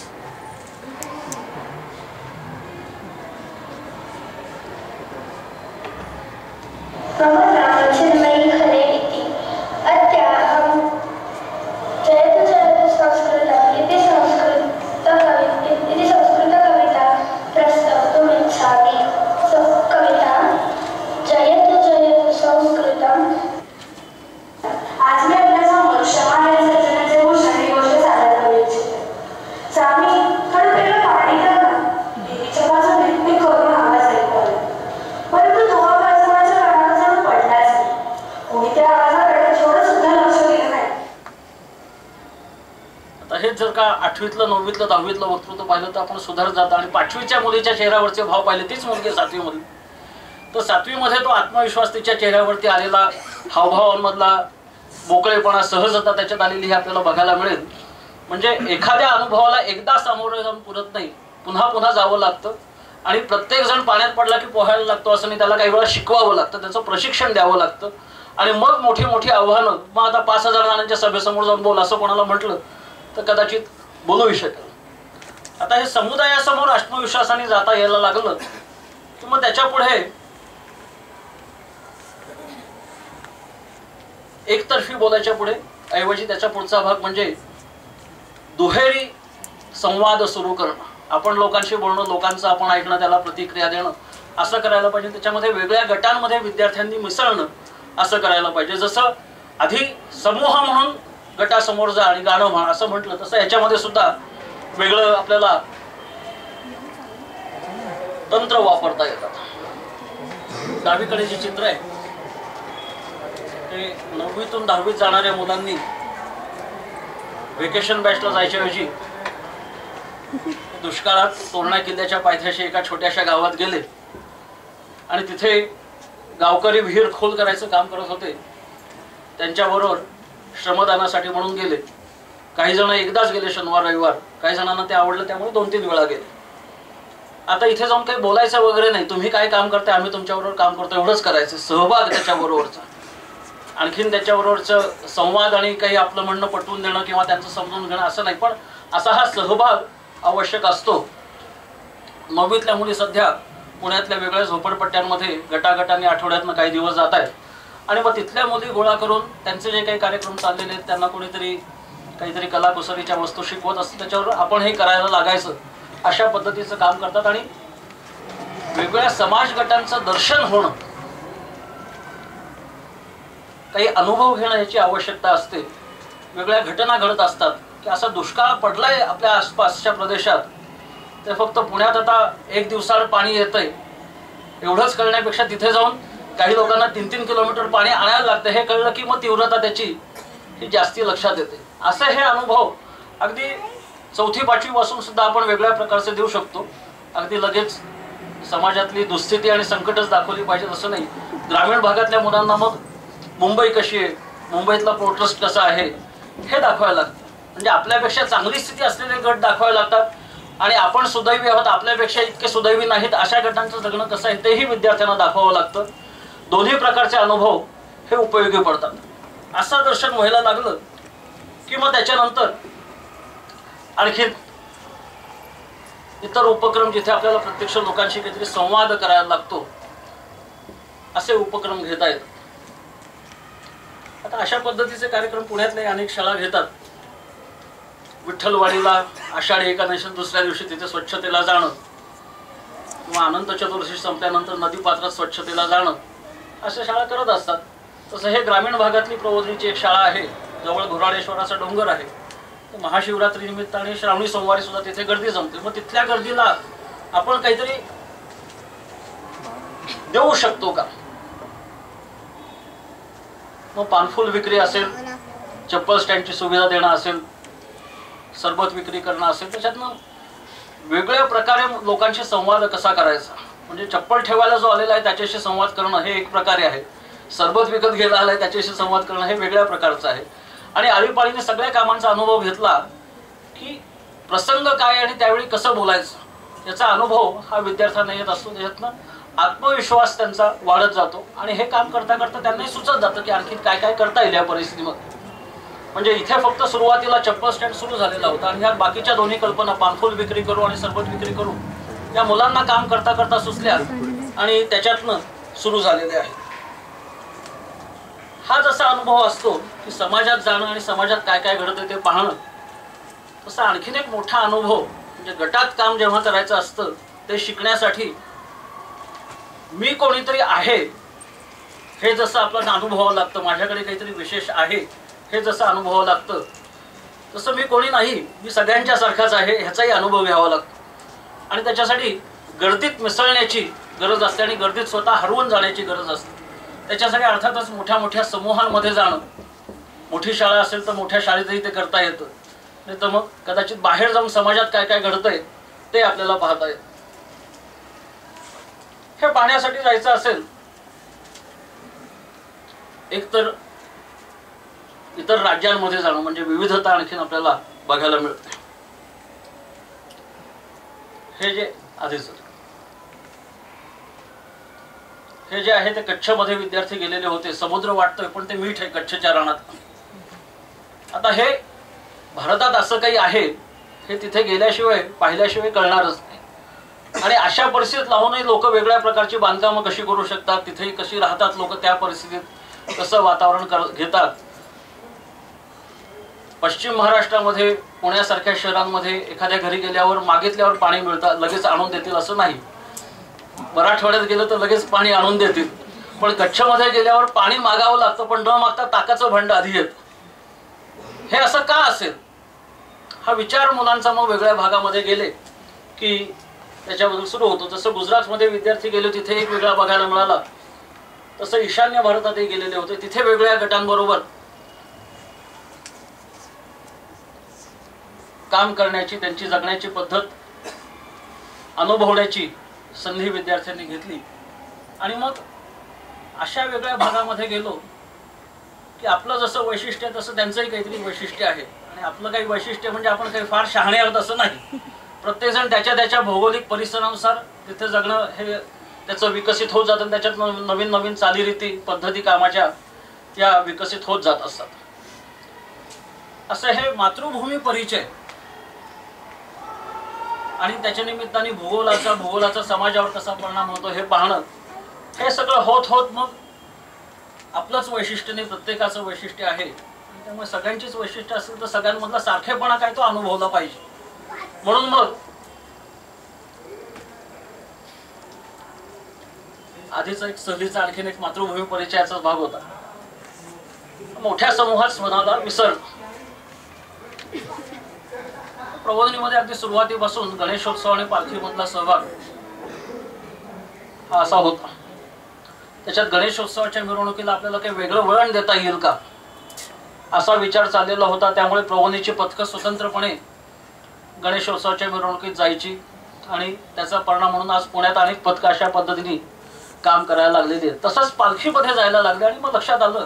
जर का 8वीतलं 9वीतलं 10वीतलं वक्तृत्व पाहिलं तर आपण सुधारत जातो आणि 5वीच्या मुलीच्या चेहऱ्यावरचे भाव पाहिले तीच मुलगी 7वी मधली तर 7वी मध्ये तो आत्मविश्वास तिच्या चेहऱ्यावरती आलेला हावभावांमधला मोकळेपणा सहजता त्याच्यात आलेली हे आपल्याला बघायला मिळेल. म्हणजे एखाद्या अनुभवाला एकदा सामोरं जाऊन पुरत नाही, पुन्हा पुन्हा जावं लागतं आणि प्रत्येक जण पाण्यात पडला की पोहायला लागतो असं नाही, त्याला काही वेळा शिकवावं लागतं, त्याचं प्रशिक्षण द्यावं लागतं आणि मग मोठी मोठी आव्हानं. मग आता 5000 जणांच्या सभेसमोर जाऊन बोल असं कोणाला म्हटलं तर कदाचित बोलूही शकेल. आता हे समुदायासमोर आत्मविश्वासाने जाता यायला लागलं की मग त्याच्या पुढे एकतर्फी बोलायच्या पुढे ऐवजी त्याचा पुढचा भाग म्हणजे दुहेरी संवाद सुरू करणं. आपण लोकांशी बोलणं, लोकांचं आपण ऐकणं, त्याला प्रतिक्रिया देणं असं करायला पाहिजे. त्याच्यामध्ये वेगळ्या गटांमध्ये विद्यार्थ्यांनी मिसळणं असं करायला पाहिजे. जसं आधी समूह म्हणून गटासमोर जा आणि गाणं म्हणा असं म्हटलं तसं याच्यामध्ये सुद्धा वेगळं आपल्याला तंत्र वापरता येतात. डावीकडे जे चित्र आहे ते 9वीतून 10वीत जाणाऱ्या मुलांनी व्हेकेशन बॅचला जायच्याऐवजी दुष्काळात तोरणा किल्ल्याच्या पायथ्याशी एका छोट्याशा गावात गेले आणि तिथे गावकरी विहीर खोल करायचं काम करत होते. त्यांच्याबरोबर श्रमदानासाठी म्हणून गेले. काही जण एकदाच गेले शनिवार रविवार, काही जणांना ते आवडलं त्यामुळे 2-3 वेळा गेले. आता इथे जाऊन काही बोलायचं वगैरे नाही, तुम्ही काय काम करताय आम्ही तुमच्याबरोबर काम करतो एवढंच करायचं. सहभाग त्याच्याबरोबरचा, आणखीन त्याच्याबरोबरचं संवाद आणि काही आपलं म्हणणं पटवून देणं किंवा त्यांचं समजून घेणं असं नाही, पण असा हा सहभाग आवश्यक असतो. 9वीतल्या मुली सध्या पुण्यातल्या वेगळ्या झोपडपट्ट्यांमध्ये गटागटाने आठवड्यातनं काही दिवस जात आहेत आणि मग तिथल्या मुली गोळा करून त्यांचे जे काही कार्यक्रम चाललेले आहेत त्यांना कोणीतरी काहीतरी कलाकुसरीच्या वस्तू शिकवत असतं, त्याच्यावर आपण हे करायला लागायचं अशा पद्धतीचं काम करतात. आणि वेगवेगळ्या समाज गटांचं दर्शन होणं, काही अनुभव घेणं याची आवश्यकता असते. वेगळ्या घटना घडत असतात की असा दुष्काळ पडलाय आपल्या आसपासच्या प्रदेशात, ते फक्त पुण्यात आता 1 दिवसाआड पाणी येतंय एवढंच कळण्यापेक्षा तिथे जाऊन काही लोकांना 3-3 किलोमीटर पाणी आणायला लागतं हे कळलं की मग तीव्रता त्याची ही जास्ती लक्षात येते. असे हे अनुभव अगदी 4थी-5वी पासून सुद्धा आपण वेगळ्या प्रकारचे देऊ शकतो. अगदी लगेच समाजातली दुःस्थिती आणि संकटच दाखवली पाहिजे असं नाही. ग्रामीण भागातल्या मुलांना मग मुंबई कशी आहे, मुंबईतला पोर्ट ट्रस्ट कसा आहे हे दाखवायला लागतं. म्हणजे आपल्यापेक्षा चांगली स्थिती असलेले गट दाखवायला लागतात आणि आपण सुदैवी आहोत, आपल्यापेक्षा इतके सुदैवी नाहीत अशा गटांचं जगणं कसं आहे तेही विद्यार्थ्यांना दाखवावं लागतं. दोन्ही प्रकारचे अनुभव हे उपयोगी पडतात. असं दर्शन व्हायला लागलं की मग त्याच्यानंतर आणखीन इतर उपक्रम जिथे आपल्याला प्रत्यक्ष लोकांशी काहीतरी संवाद करायला लागतो असे उपक्रम घेता येतात. आता अशा पद्धतीचे कार्यक्रम पुण्यातले अनेक शाळा घेतात. विठ्ठलवाडीला आषाढी एकादशी दुसऱ्या दिवशी तिथे स्वच्छतेला जाणं किंवा अनंत चतुर्दशी संपल्यानंतर नदीपात्रात स्वच्छतेला जाणं अशा शाळा करत असतात. तसं हे ग्रामीण भागातली प्रबोधिनीची एक शाळा आहे, जवळ घोराळेश्वराचा डोंगर आहे. तर महाशिवरात्री निमित्त आणि श्रावणी सोमवारी सुद्धा तिथे गर्दी जमते. मग तिथल्या गर्दीला आपण काहीतरी देऊ शकतो का? मग पानफुल विक्री असेल, चप्पल स्टँडची सुविधा देणं असेल, सरबत विक्री करणं असेल, त्याच्यातनं वेगळ्या प्रकारे लोकांशी संवाद कसा करायचा. म्हणजे चप्पल ठेवायला जो आलेला आहे त्याच्याशी संवाद करणं हे एक प्रकारे आहे, सरबत विकत घ्यायला आलाय त्याच्याशी संवाद करणं हे वेगळ्या प्रकारचं आहे. आणि आळीपाळीने सगळ्या कामांचा अनुभव घेतला की प्रसंग काय आणि त्यावेळी कसं बोलायचं याचा अनुभव हा विद्यार्थ्यांना येत असतो. त्याच्यातनं आत्मविश्वास त्यांचा वाढत जातो आणि हे काम करता करता त्यांनाही सुचत जातं की आणखी काय काय करता येईल या परिस्थितीमध्ये. म्हणजे इथे फक्त सुरुवातीला चप्पल स्टँड सुरू झालेला होता आणि ह्या बाकीच्या दोन्ही कल्पना पानफुल विक्री करू आणि सरबत विक्री करू या मुलांना काम करता करता सुचल्या आणि त्याच्यातनं सुरू झालेले आहे. हा जसा अनुभव असतो की समाजात जाणं आणि समाजात काय काय घडतं ते पाहणं, तसा आणखीन एक मोठा अनुभव म्हणजे गटात काम जेव्हा करायचं असतं ते शिकण्यासाठी मी कोणीतरी आहे हे जसं आपल्याला अनुभवावं लागतं, माझ्याकडे काहीतरी विशेष आहे हे जसं अनुभवावं लागतं, तसं मी कोणी नाही, मी सगळ्यांच्या सारखाच आहे ह्याचाही अनुभव घ्यावा लागतो. आणि त्याच्यासाठी गर्दीत मिसळण्याची गरज असते आणि गर्दीत स्वतः हरवून जाण्याची गरज असते. त्याच्यासाठी अर्थातच मोठ्या मोठ्या समूहांमध्ये जाणं, मोठी शाळा असेल तर मोठ्या शाळेतही ते करता येतं, नाही तर मग कदाचित बाहेर जाऊन समाजात काय काय घडतंय ते आपल्याला पाहता येतं. हे पाहण्यासाठी जायचं असेल एक तर इतर राज्यांमध्ये जाणं म्हणजे विविधता आणखीन आपल्याला बघायला मिळते. हे जे आधीच हे जे आहे ते कच्छमध्ये विद्यार्थी गेलेले होते. समुद्र वाटतोय पण ते मीठ आहे कच्छच्या रानात. आता हे भारतात असं काही आहे हे तिथे गेल्याशिवाय पाहिल्याशिवाय कळणारच नाही. आणि अशा परिस्थितीत लावूनही लोक वेगळ्या प्रकारची बांधकामं कशी करू शकतात, तिथेही कशी राहतात लोक, त्या परिस्थितीत कसं वातावरण घेतात. पश्चिम महाराष्ट्रामध्ये पुण्यासारख्या शहरांमध्ये एखाद्या घरी गेल्यावर मागितल्यावर पाणी मिळतं, लगेच आणून देतील असं नाही. मराठवाड्यात गेलं तर लगेच पाणी आणून देतील, पण कच्छमध्ये गेल्यावर पाणी मागावं लागतं, पण न मागता ताकाचं भांड आधी येतं. हे असं का असेल हा विचार मुलांचा मग वेगळ्या भागामध्ये गेले की त्याच्याबद्दल सुरू होतो. जसं गुजरातमध्ये विद्यार्थी गेले तिथे एक वेगळा बघायला मिळाला, तसं ईशान्य भारतातही गेलेले होते, तिथे वेगळ्या गटांबरोबर काम करण्याची, त्यांची जगण्याची पद्धत अनुभवण्याची संधी विद्यार्थ्यांनी घेतली. आणि मग अशा वेगळ्या भागामध्ये गेलो की आपलं जसं वैशिष्ट्य आहे तसं त्यांचंही काहीतरी वैशिष्ट्य आहे. आणि आपलं काही वैशिष्ट्य म्हणजे आपण काही फार शहाणे आहोत असं नाही. प्रत्येकजण त्याच्या त्याच्या भौगोलिक परिसरानुसार तिथे जगणं हे त्याचं विकसित होत जातं. त्याच्यात नवीन नवीन चालीरीती पद्धती कामाच्या या विकसित होत जात असतात. असं हे मातृभूमी परिचय आणि त्याच्या निमित्ताने भूगोलाचा समाजावर कसा परिणाम होतो हे पाहणं, हे सगळं होत होत मग आपलंच वैशिष्ट्य नाही, प्रत्येकाचं वैशिष्ट्य आहे. त्यामुळे सगळ्यांचीच वैशिष्ट्य असेल तर सगळ्यांमधला सारखेपणा काय तो अनुभवला पाहिजे. म्हणून मग आधीचा एक सहलीचा आणखीन एक मातृभूमी परिचयाचा भाग होता. मोठ्या समूहात स्वतःला विसर. प्रबोधिनीमध्ये अगदी सुरुवातीपासून गणेशोत्सव आणि पालखीमधला सहभाग हा असा होता. त्याच्यात गणेशोत्सवाच्या मिरवणुकीला आपल्याला काही वेगळं वळण देता येईल का असा विचार चाललेला होता. त्यामुळे प्रबोधिनीची पथकं स्वतंत्रपणे गणेशोत्सवाच्या मिरवणुकीत जायची आणि त्याचा परिणाम म्हणून आज पुण्यात अनेक पथकं अशा पद्धतीने काम करायला लागलेली आहेत. तसंच पालखीमध्ये जायला लागले आणि मग लक्षात आलं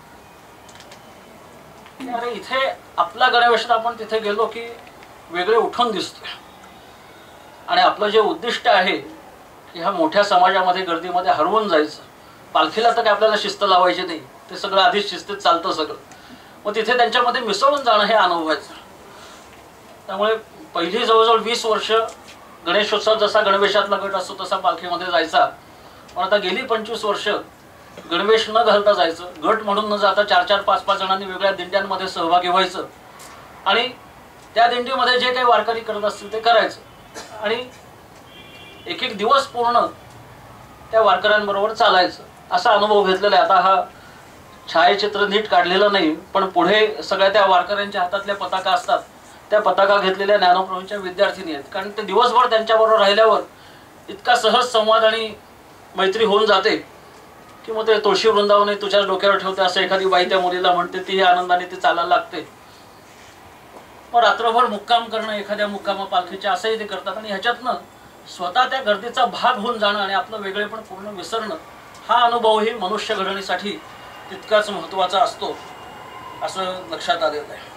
की अरे इथे आपला गणवेशात आपण तिथे गेलो की वेगळे उठून दिसतोय. आणि आपलं जे उद्दिष्ट आहे की ह्या मोठ्या समाजामध्ये गर्दीमध्ये हरवून जायचं, पालखीला तर काय आपल्याला शिस्त लावायची नाही, ते सगळं आधीच शिस्तीत चालतं सगळं. मग तिथे त्यांच्यामध्ये मिसळून जाणं हे अनुभवायचं. त्यामुळे पहिली जवळजवळ 20 वर्ष गणेशोत्सव जसा गणवेशातला गट असतो तसा पालखीमध्ये जायचा. पण आता गेली 25 वर्ष गणवेश न घालता जायचं, गट म्हणून न जाता 4-4, 5-5 जणांनी वेगळ्या दिंड्यांमध्ये सहभागी व्हायचं आणि त्या दिंडीमध्ये जे काही वारकरी करत असतील ते करायचं आणि एक एक दिवस पूर्ण त्या वारकऱ्यांबरोबर चालायचं. असा अनुभव घेतलेला आहे. आता हा छायाचित्र नीट काढलेलं नाही, पण पुढे सगळ्या त्या वारकऱ्यांच्या हातातल्या पताका असतात, त्या पताका घेतलेल्या ज्ञानप्रभूंच्या विद्यार्थिनी आहेत. कारण ते दिवसभर त्यांच्याबरोबर राहिल्यावर इतका सहज संवाद आणि मैत्री होऊन जाते की मग ते तुळशी वृंदावने तुझ्याच डोक्यावर ठेवते असं एखादी बाई त्या मुलीला म्हणते, ती आनंदाने ती चालायला लागते. मग रात्रभर मुक्काम करणं एखाद्या मुक्कामा पालखीच्या असंही ते करतात. आणि ह्याच्यातनं स्वतः त्या गर्दीचा भाग होऊन जाणं आणि आपलं वेगळेपण पूर्ण विसरणं हा अनुभवही मनुष्य घडणीसाठी तितकाच महत्त्वाचा असतो असं लक्षात आलेलं आहे.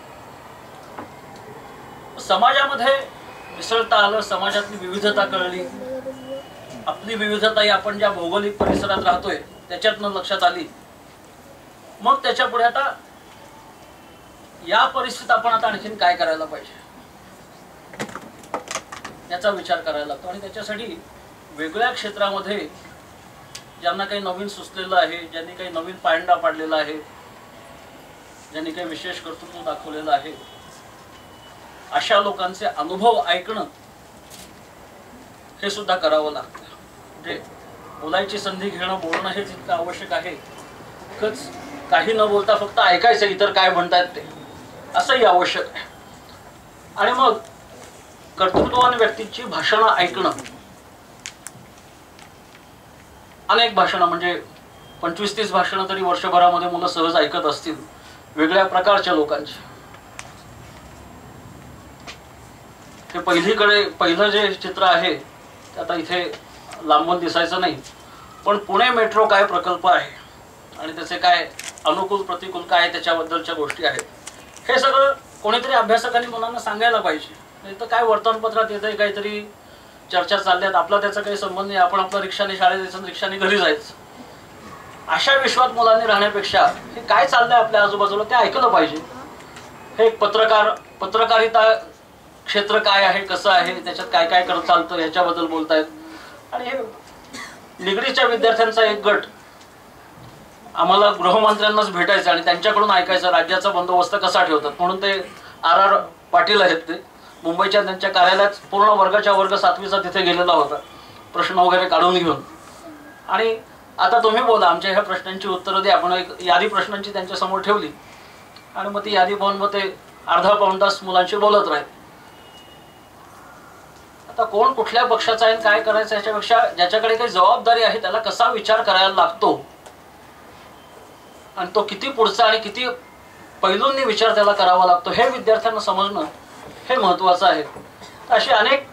समाजामध्ये मिसळता आलं, समाजातली विविधता कळली, आपली विविधता ही आपण ज्या भौगोलिक परिसरात राहतोय त्याच्यातनं लक्षात आली. मग त्याच्या पुढे आता या परिस्थितीत आपण आता आणखीन काय करायला पाहिजे याचा विचार करायला लागतो. आणि त्याच्यासाठी वेगळ्या क्षेत्रामध्ये ज्यांना काही नवीन सुचलेलं आहे, ज्यांनी काही नवीन पायंडा पाडलेला आहे, ज्यांनी काही विशेष कर्तृत्व दाखवलेलं आहे, अशा लोकांचे अनुभव ऐकणं हे सुद्धा करावं लागतं. म्हणजे बोलायची संधी घेणं, बोलणं हे जितकं आवश्यक आहे तितकंच काही न बोलता फक्त ऐकायचं इतर काय म्हणतायत ते, असंही आवश्यक आहे. आणि मग कर्तृत्ववान व्यक्तीची भाषणं ऐकणं, अनेक भाषणं म्हणजे 25-30 भाषणं तरी वर्षभरामध्ये मुलं सहज ऐकत असतील वेगळ्या प्रकारच्या लोकांची. हे पहिलं जे चित्र आहे ते आता इथे लांबून दिसायचं नाही, पण पुणे मेट्रो काय प्रकल्प आहे आणि त्याचे काय अनुकूल प्रतिकूल काय त्याच्याबद्दलच्या गोष्टी आहेत, हे सगळं कोणीतरी अभ्यासकांनी मुलांना सांगायला पाहिजे. नाही तर काय वर्तमानपत्रात येतंय, काहीतरी चर्चा चालल्यात, आपला त्याचा काही संबंध नाही, आपण आपल्या रिक्षाने शाळेत जायचं, रिक्षाने घरी जायचं, अशा विश्वात मुलांनी राहण्यापेक्षा हे काय चाललंय आपल्या आजूबाजूला ते ऐकलं पाहिजे. हे एक पत्रकारिता क्षेत्र काय आहे, कसं आहे, त्याच्यात काय काय करत चालतं ह्याच्याबद्दल बोलतायत. आणि हे निगडीच्या विद्यार्थ्यांचा एक गट आम्हाला गृहमंत्र्यांनाच भेटायचं आणि त्यांच्याकडून ऐकायचं राज्याचा बंदोबस्त कसा ठेवतात. म्हणून ते RR पाटील आहेत, ते मुंबईच्या त्यांच्या कार्यालयात पूर्ण वर्गाच्या वर्ग 7वीचा तिथे गेलेला होता प्रश्न वगैरे काढून घेऊन. आणि आता तुम्ही बोला, आमच्या ह्या प्रश्नांची उत्तरं द्या. आपण एक यादी प्रश्नांची त्यांच्या समोर ठेवली आणि मग ती यादी पाहून मग ते अर्धा पाऊण तास मुलांशी बोलत राहील. आता कोण कुठल्या पक्षाचा आहे, काय करायचं, याच्यापेक्षा ज्याच्याकडे काही जबाबदारी आहे त्याला कसा विचार करायला लागतो आणि तो किती पुढचा आणि किती पैलूंनी विचार त्याला करावा लागतो हे विद्यार्थ्यांना समजणं हे महत्वाचं आहे. असे अनेक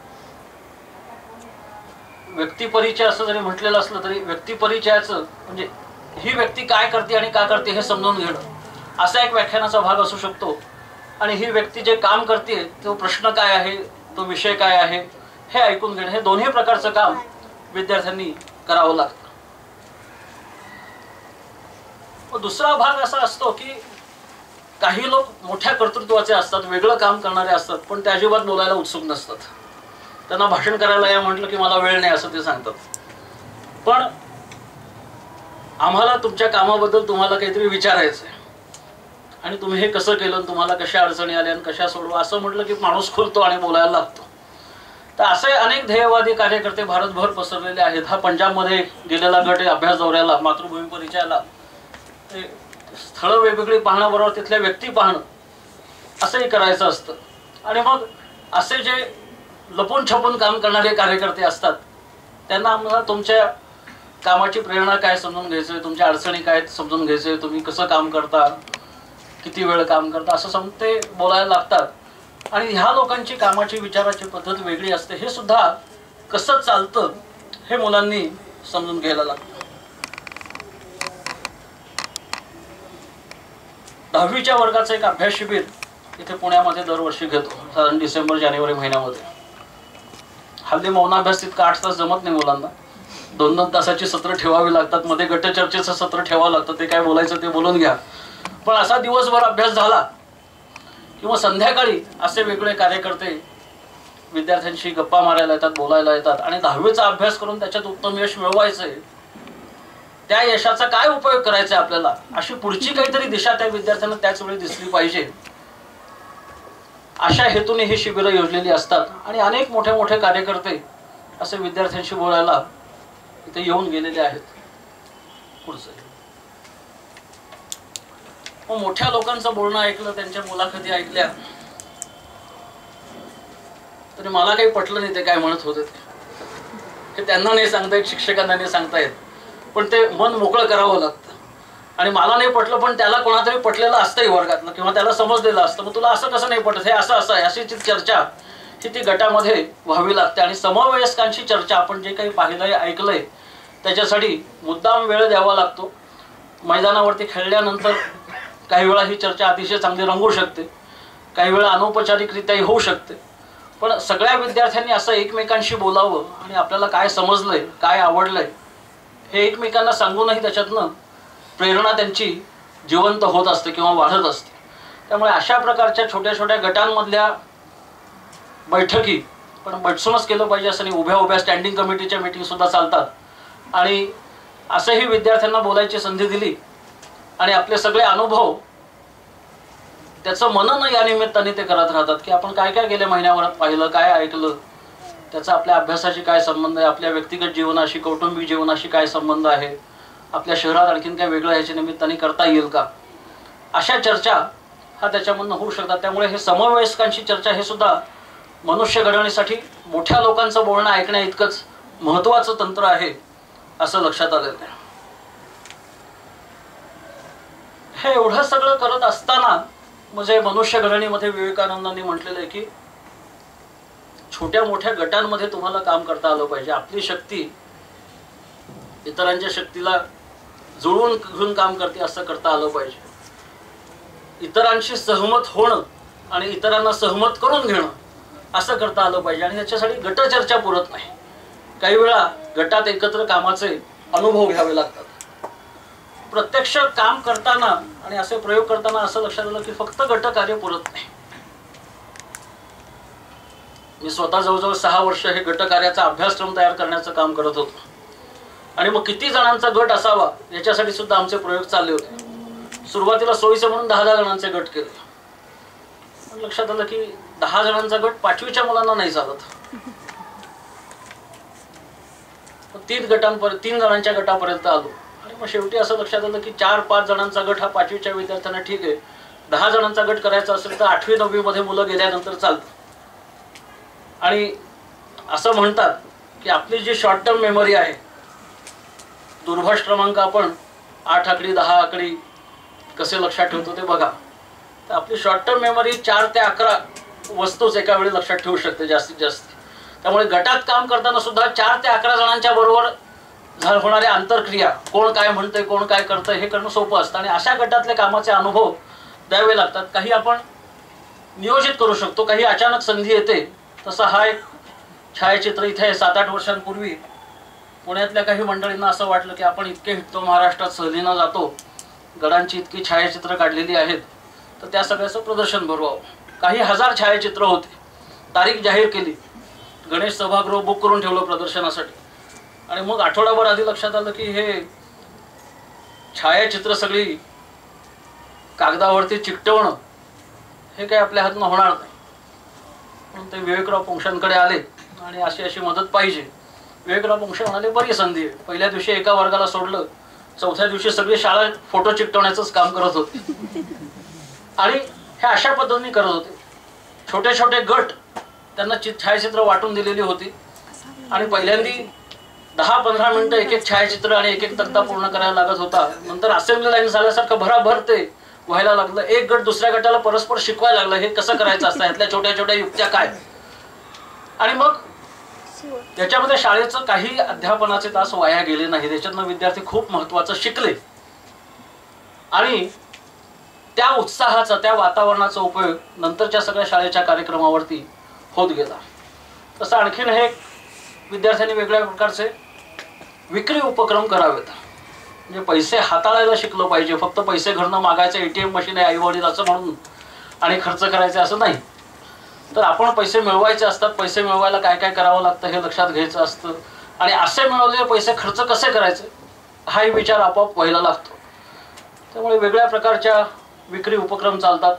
व्यक्तिपरिचय असं जरी म्हटलेलं असलं तरी व्यक्तिपरिचयाचं म्हणजे ही व्यक्ती काय करते आणि का करते हे समजून घेणं असा एक व्याख्यानाचा भाग असू शकतो. आणि ही व्यक्ती जे काम करते तो प्रश्न काय आहे, तो विषय काय आहे हे ऐकून घेणं, हे दोन्ही प्रकारचं काम विद्यार्थ्यांनी करावं लागतं. दुसरा भाग असा असतो की काही लोक मोठ्या कर्तृत्वाचे असतात, वेगळं काम करणारे असतात, पण ते अजिबात बोलायला उत्सुक नसतात. त्यांना भाषण करायला या म्हटलं की मला वेळ नाही असं ते सांगतात. पण आम्हाला तुमच्या कामाबद्दल तुम्हाला काहीतरी विचारायचं आहे आणि तुम्ही हे कसं केलं, तुम्हाला कशा अडचणी आल्या आणि कशा सोडवा असं म्हटलं की माणूस खुलतो आणि बोलायला लागतो. तर असे अनेक ध्येयवादी कार्यकर्ते भारतभर पसरलेले आहेत. हा पंजाबमध्ये गेलेला गट आहे अभ्यास दौऱ्याला, मातृभूमी परिचयाला. स्थळं वेगवेगळी पाहण्याबरोबर तिथल्या व्यक्ती पाहणं असंही करायचं असतं. आणि मग असे जे लपून छपून काम करणारे कार्यकर्ते असतात त्यांना आम्हाला तुमच्या कामाची प्रेरणा काय समजून घ्यायचंय, तुमच्या अडचणी काय समजून घ्यायचंय, तुम्ही कसं काम करता, किती वेळ काम करता असं समजून ते बोलायला लागतात. आणि ह्या लोकांची कामाची विचाराची पद्धत वेगळी असते. हे सुद्धा कसं चालतं हे मुलांनी समजून घ्यायला लागतं. 10वीच्या वर्गाचं एक अभ्यास शिबिर इथे पुण्यामध्ये दरवर्षी घेतो, साधारण डिसेंबर-जानेवारी महिन्यामध्ये. हल्ली मौनाभ्यास तितका 8 तास जमत नाही मुलांना, 2-2 तासाची सत्र ठेवावी लागतात, मध्ये गटचर्चेचं सत्र ठेवावं लागतं. ते काय बोलायचं ते बोलून घ्या. पण असा दिवसभर अभ्यास झाला किंवा संध्याकाळी असे वेगळे कार्यकर्ते विद्यार्थ्यांशी गप्पा मारायला येतात, बोलायला येतात. आणि 10वीचा अभ्यास करून त्याच्यात उत्तम यश मिळवायचंय, त्या यशाचा काय उपयोग करायचा आपल्याला, अशी पुढची काहीतरी दिशा त्या विद्यार्थ्यांना त्याच वेळी दिसली पाहिजे, अशा हेतूने ही शिबिरं योजलेली असतात. आणि अनेक मोठे मोठे कार्यकर्ते असे विद्यार्थ्यांशी बोलायला इथे येऊन गेलेले आहेत. पुढचं मग मोठ्या लोकांचं बोलणं ऐकलं, त्यांच्या मुलाखती ऐकल्या तरी मला काही पटलं नाही ते काय म्हणत होते. हे त्यांना नाही सांगता येत, शिक्षकांना नाही सांगता येत, पण ते मन मोकळं करावं लागतं. आणि मला नाही पटलं पण त्याला कोणातरी पटलेलं असतंही वर्गातलं किंवा त्याला समजलेलं असतं. मग तुला असं कसं नाही पटत, हे असं असं आहे, अशी चर्चा ही ती गटामध्ये व्हावी लागते. आणि समवयस्कांची चर्चा आपण जे काही पाहिलंय ऐकलंय त्याच्यासाठी मुद्दाम वेळ द्यावा लागतो. मैदानावरती खेळल्यानंतर काही वेळा ही चर्चा अतिशय चांगली रंगू शकते, काही वेळा अनौपचारिकरित्याही होऊ शकते. पण सगळ्या विद्यार्थ्यांनी असं एकमेकांशी बोलावं आणि आपल्याला काय समजलंय, काय आवडलंय हे एकमेकांना सांगूनही त्याच्यातनं प्रेरणा त्यांची जिवंत होत असते किंवा वाढत असते. त्यामुळे अशा प्रकारच्या छोट्या छोट्या गटांमधल्या बैठकी पण बसूनच केलं पाहिजे असं नाही, उभ्या उभ्या स्टँडिंग कमिटीच्या मीटिंग सुद्धा चालतात. आणि असंही विद्यार्थ्यांना बोलायची संधी दिली आणि आपले सगळे अनुभव त्याचं मनन या निमित्ताने ते करत राहतात की आपण काय काय गेल्या महिन्याभरात पाहिलं, काय ऐकलं, त्याचा आपल्या अभ्यासाशी काय संबंध आहे, आपल्या व्यक्तिगत जीवनाशी कौटुंबिक जीवनाशी काय संबंध आहे, आपल्या शहरात आणखीन काय वेगळं ह्याच्या निमित्ताने करता येईल का, अशा चर्चा हा त्याच्यामधून होऊ शकतात. त्यामुळे हे समवयस्कांची चर्चा हे सुद्धा मनुष्य घडवण्यासाठी मोठ्या लोकांचं बोलणं ऐकण्या इतकंच महत्त्वाचं तंत्र आहे असं लक्षात आलेलं आहे. हे एवढं सगळं करत असताना म्हणजे मनुष्य घडणीमध्ये विवेकानंदांनी म्हटलेलं आहे की छोट्या मोठ्या गटांमध्ये तुम्हाला काम करता आलं पाहिजे. आपली शक्ती इतरांच्या शक्तीला जुळवून घेऊन काम करते असं करता आलं पाहिजे. इतरांशी सहमत होणं आणि इतरांना सहमत करून घेणं असं करता आलं पाहिजे. आणि त्याच्यासाठी गटचर्चा पुरत नाही. काही वेळा गटात एकत्र कामाचे अनुभव घ्यावे लागतात. प्रत्यक्ष काम करताना आणि असे प्रयोग करताना असं लक्षात आलं की फक्त गटकार्य पुरत नाही. मी स्वतः जवळजवळ 6 वर्ष हे गटकार्याचा अभ्यासक्रम तयार करण्याचं काम करत होतो. आणि मग किती जणांचा गट असावा याच्यासाठी सुद्धा आमचे प्रयोग चालले होते. सुरुवातीला सोयीचे म्हणून 10 जणांचे गट केले. लक्षात आलं की 10 जणांचा गट 5वीच्या मुलांना नाही चालत. 3 जणांच्या गटापर्यंत आलो. आणि मग शेवटी असं लक्षात आलं की 4-5 जणांचा गट हा 5वीच्या विद्यार्थ्यांना ठीक आहे. 10 जणांचा गट करायचा असेल तर 8वी-9वी मध्ये मुलं गेल्यानंतर चालतं. आणि असं म्हणतात की आपली जी शॉर्ट टर्म मेमरी आहे, दूरभाष क्रमांक आपण 8 आकडी 10 आकडी कसे लक्षात ठेवतो ते बघा. तर आपली शॉर्ट टर्म मेमरी 4 ते 11 वस्तूच एका वेळी लक्षात ठेवू शकते जास्तीत जास्त. त्यामुळे गटात काम करताना सुद्धा 4 ते 11 जणांच्या बरोबर होणाऱ्या आंतरक्रिया, कोण काय म्हणतंय कोण काय करतंय हे करणं सोपं असतं. आणि अशा गटातले कामाचे अनुभव द्यावे लागतात. काही आपण नियोजित करू शकतो, काही अचानक संधी येते. तसं हा एक छायाचित्र इथे 7-8 वर्षांपूर्वी पुण्यातल्या काही मंडळींना असं वाटलं की आपण इतके हिंडतो, महाराष्ट्रात सहलीनं जातो, गडांची इतकी छायाचित्र काढलेली आहेत, तर त्या सगळ्याचं प्रदर्शन भरवावं. काही हजार छायाचित्र होते. तारीख जाहीर केली, गणेश सभागृह बुक करून ठेवलं प्रदर्शनासाठी. आणि मग आठवडाभर आधी लक्षात आलं की हे छायाचित्र सगळी कागदावरती चिकटवणं हे काही आपल्या हातनं होणार नाही. म्हणून ते विवेकराव पोंक्षांकडे आले आणि अशी मदत पाहिजे. विवेकराव पोंक्षे म्हणाले बरी संधी आहे. पहिल्या दिवशी एका वर्गाला सोडलं, 4थ्या दिवशी सगळी शाळा फोटो चिकटवण्याचंच काम करत होते. आणि हे अशा पद्धतीने करत होते. छोटे छोटे गट त्यांना छायाचित्र वाटून दिलेली होती. आणि पहिल्यांदी 10-15 मिनिटं एक एक छायाचित्र आणि एक एक तक्ता पूर्ण करायला लागत होता. नंतर असेंब्ली लाईन झाल्यासारखं भराभर ते व्हायला लागलं. एक गट दुसऱ्या गटाला परस्पर शिकवायला लागलं हे कसं करायचं असतं, यातल्या छोट्या छोट्या युक्त्या काय. आणि मग त्याच्यामध्ये शाळेचं काही अध्यापनाचे तास वाया गेले नाही. त्याच्यातनं विद्यार्थी खूप महत्वाचं शिकले. आणि त्या उत्साहाचा, त्या वातावरणाचा उपयोग नंतरच्या सगळ्या शाळेच्या कार्यक्रमावरती होत गेला. तसं आणखीन हे विद्यार्थ्यांनी वेगळ्या प्रकारचे विक्री उपक्रम करावेत. म्हणजे पैसे हाताळायला शिकलं पाहिजे. फक्त पैसे घरनं मागायचं, ATM मशीन आहे आईवडील असं म्हणून आणि खर्च करायचे असं नाही. तर आपण पैसे मिळवायचे असतात. पैसे मिळवायला काय काय करावं लागतं हे लक्षात घ्यायचं असतं. आणि असे मिळवलेले पैसे खर्च कसे करायचे हाही विचार आपोआप व्हायला लागतो. त्यामुळे वेगळ्या प्रकारच्या विक्री उपक्रम चालतात.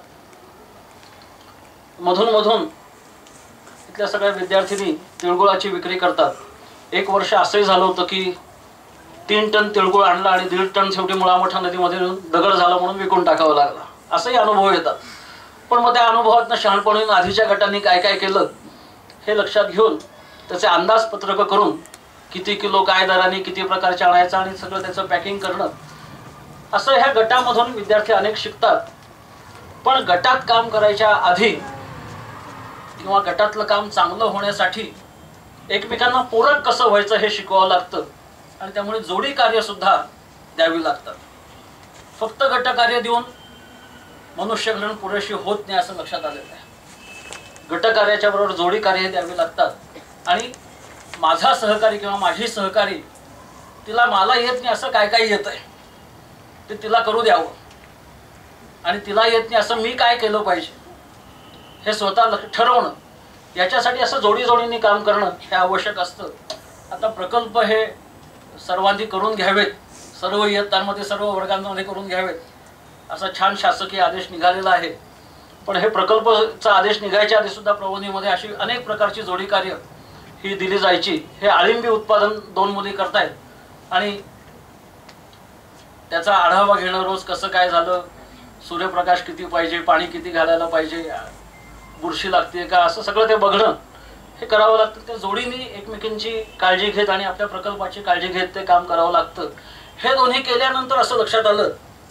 मधून मधून इथल्या सगळ्या विद्यार्थिनी तिळगुळाची विक्री करतात. एक वर्ष असंही झालं होतं की 3 टन तिळगुळ आणला आणि 1.5 टन शेवटी मुळामोठा नदीमध्ये दगड झाला म्हणून विकून टाकावं लागला. असंही अनुभव येतात. पण मग त्या अनुभवातनं शहाणपणून आधीच्या गटांनी काय काय केलं हे लक्षात घेऊन त्याचे अंदाजपत्रक करून किती किलो काय दराने किती प्रकारचे आणायचं आणि सगळं त्याचं पॅकिंग करणं, असं ह्या गटामधून विद्यार्थी अनेक शिकतात. पण गटात काम करायच्या आधी किंवा गटातलं काम चांगलं होण्यासाठी एकमेकांना पूरक कसं व्हायचं हे शिकवावं लागतं. आणि त्यामुळे जोडी कार्य सुद्धा द्यावी लागतात. फक्त गटकार्य देऊन मनुष्य घडण पुरेशी होत नाही असं लक्षात आलेलं आहे. गटकार्याच्या बरोबर जोडी कार्य द्यावी लागतात. आणि माझा सहकारी किंवा माझी सहकारी तिला मला येत नाही असं काय काय येत आहे ते तिला करू द्यावं. आणि तिला येत नाही असं मी काय केलं पाहिजे हे स्वतः ठरवणं, याच्यासाठी असं जोडीने काम करणं हे आवश्यक असतं. आता प्रकल्प हे सर्वांनी करून घ्यावेत, सर्व इयत्तांमध्ये सर्व वर्गांमध्ये करून घ्यावेत असा छान शासकीय आदेश निघालेला आहे. पण हे प्रकल्पचा आदेश निघायच्या आधी सुद्धा प्रबोधिनीमध्ये अशी अनेक प्रकारची जोडी कार्य ही दिली जायची. हे अळिंबी उत्पादन 2 मुली करतायत आणि त्याचा आढावा घेणं, रोज कसं काय झालं, सूर्यप्रकाश किती पाहिजे, पाणी किती घालायला पाहिजे, बुरशी लागते का, असं सगळं ते बघणं हे करावं लागतं. त्या जोडीने एकमेकींची काळजी घेत आणि आपल्या प्रकल्पाची काळजी घेत ते काम करावं लागतं. हे दोन्ही केल्यानंतर असं लक्षात आलं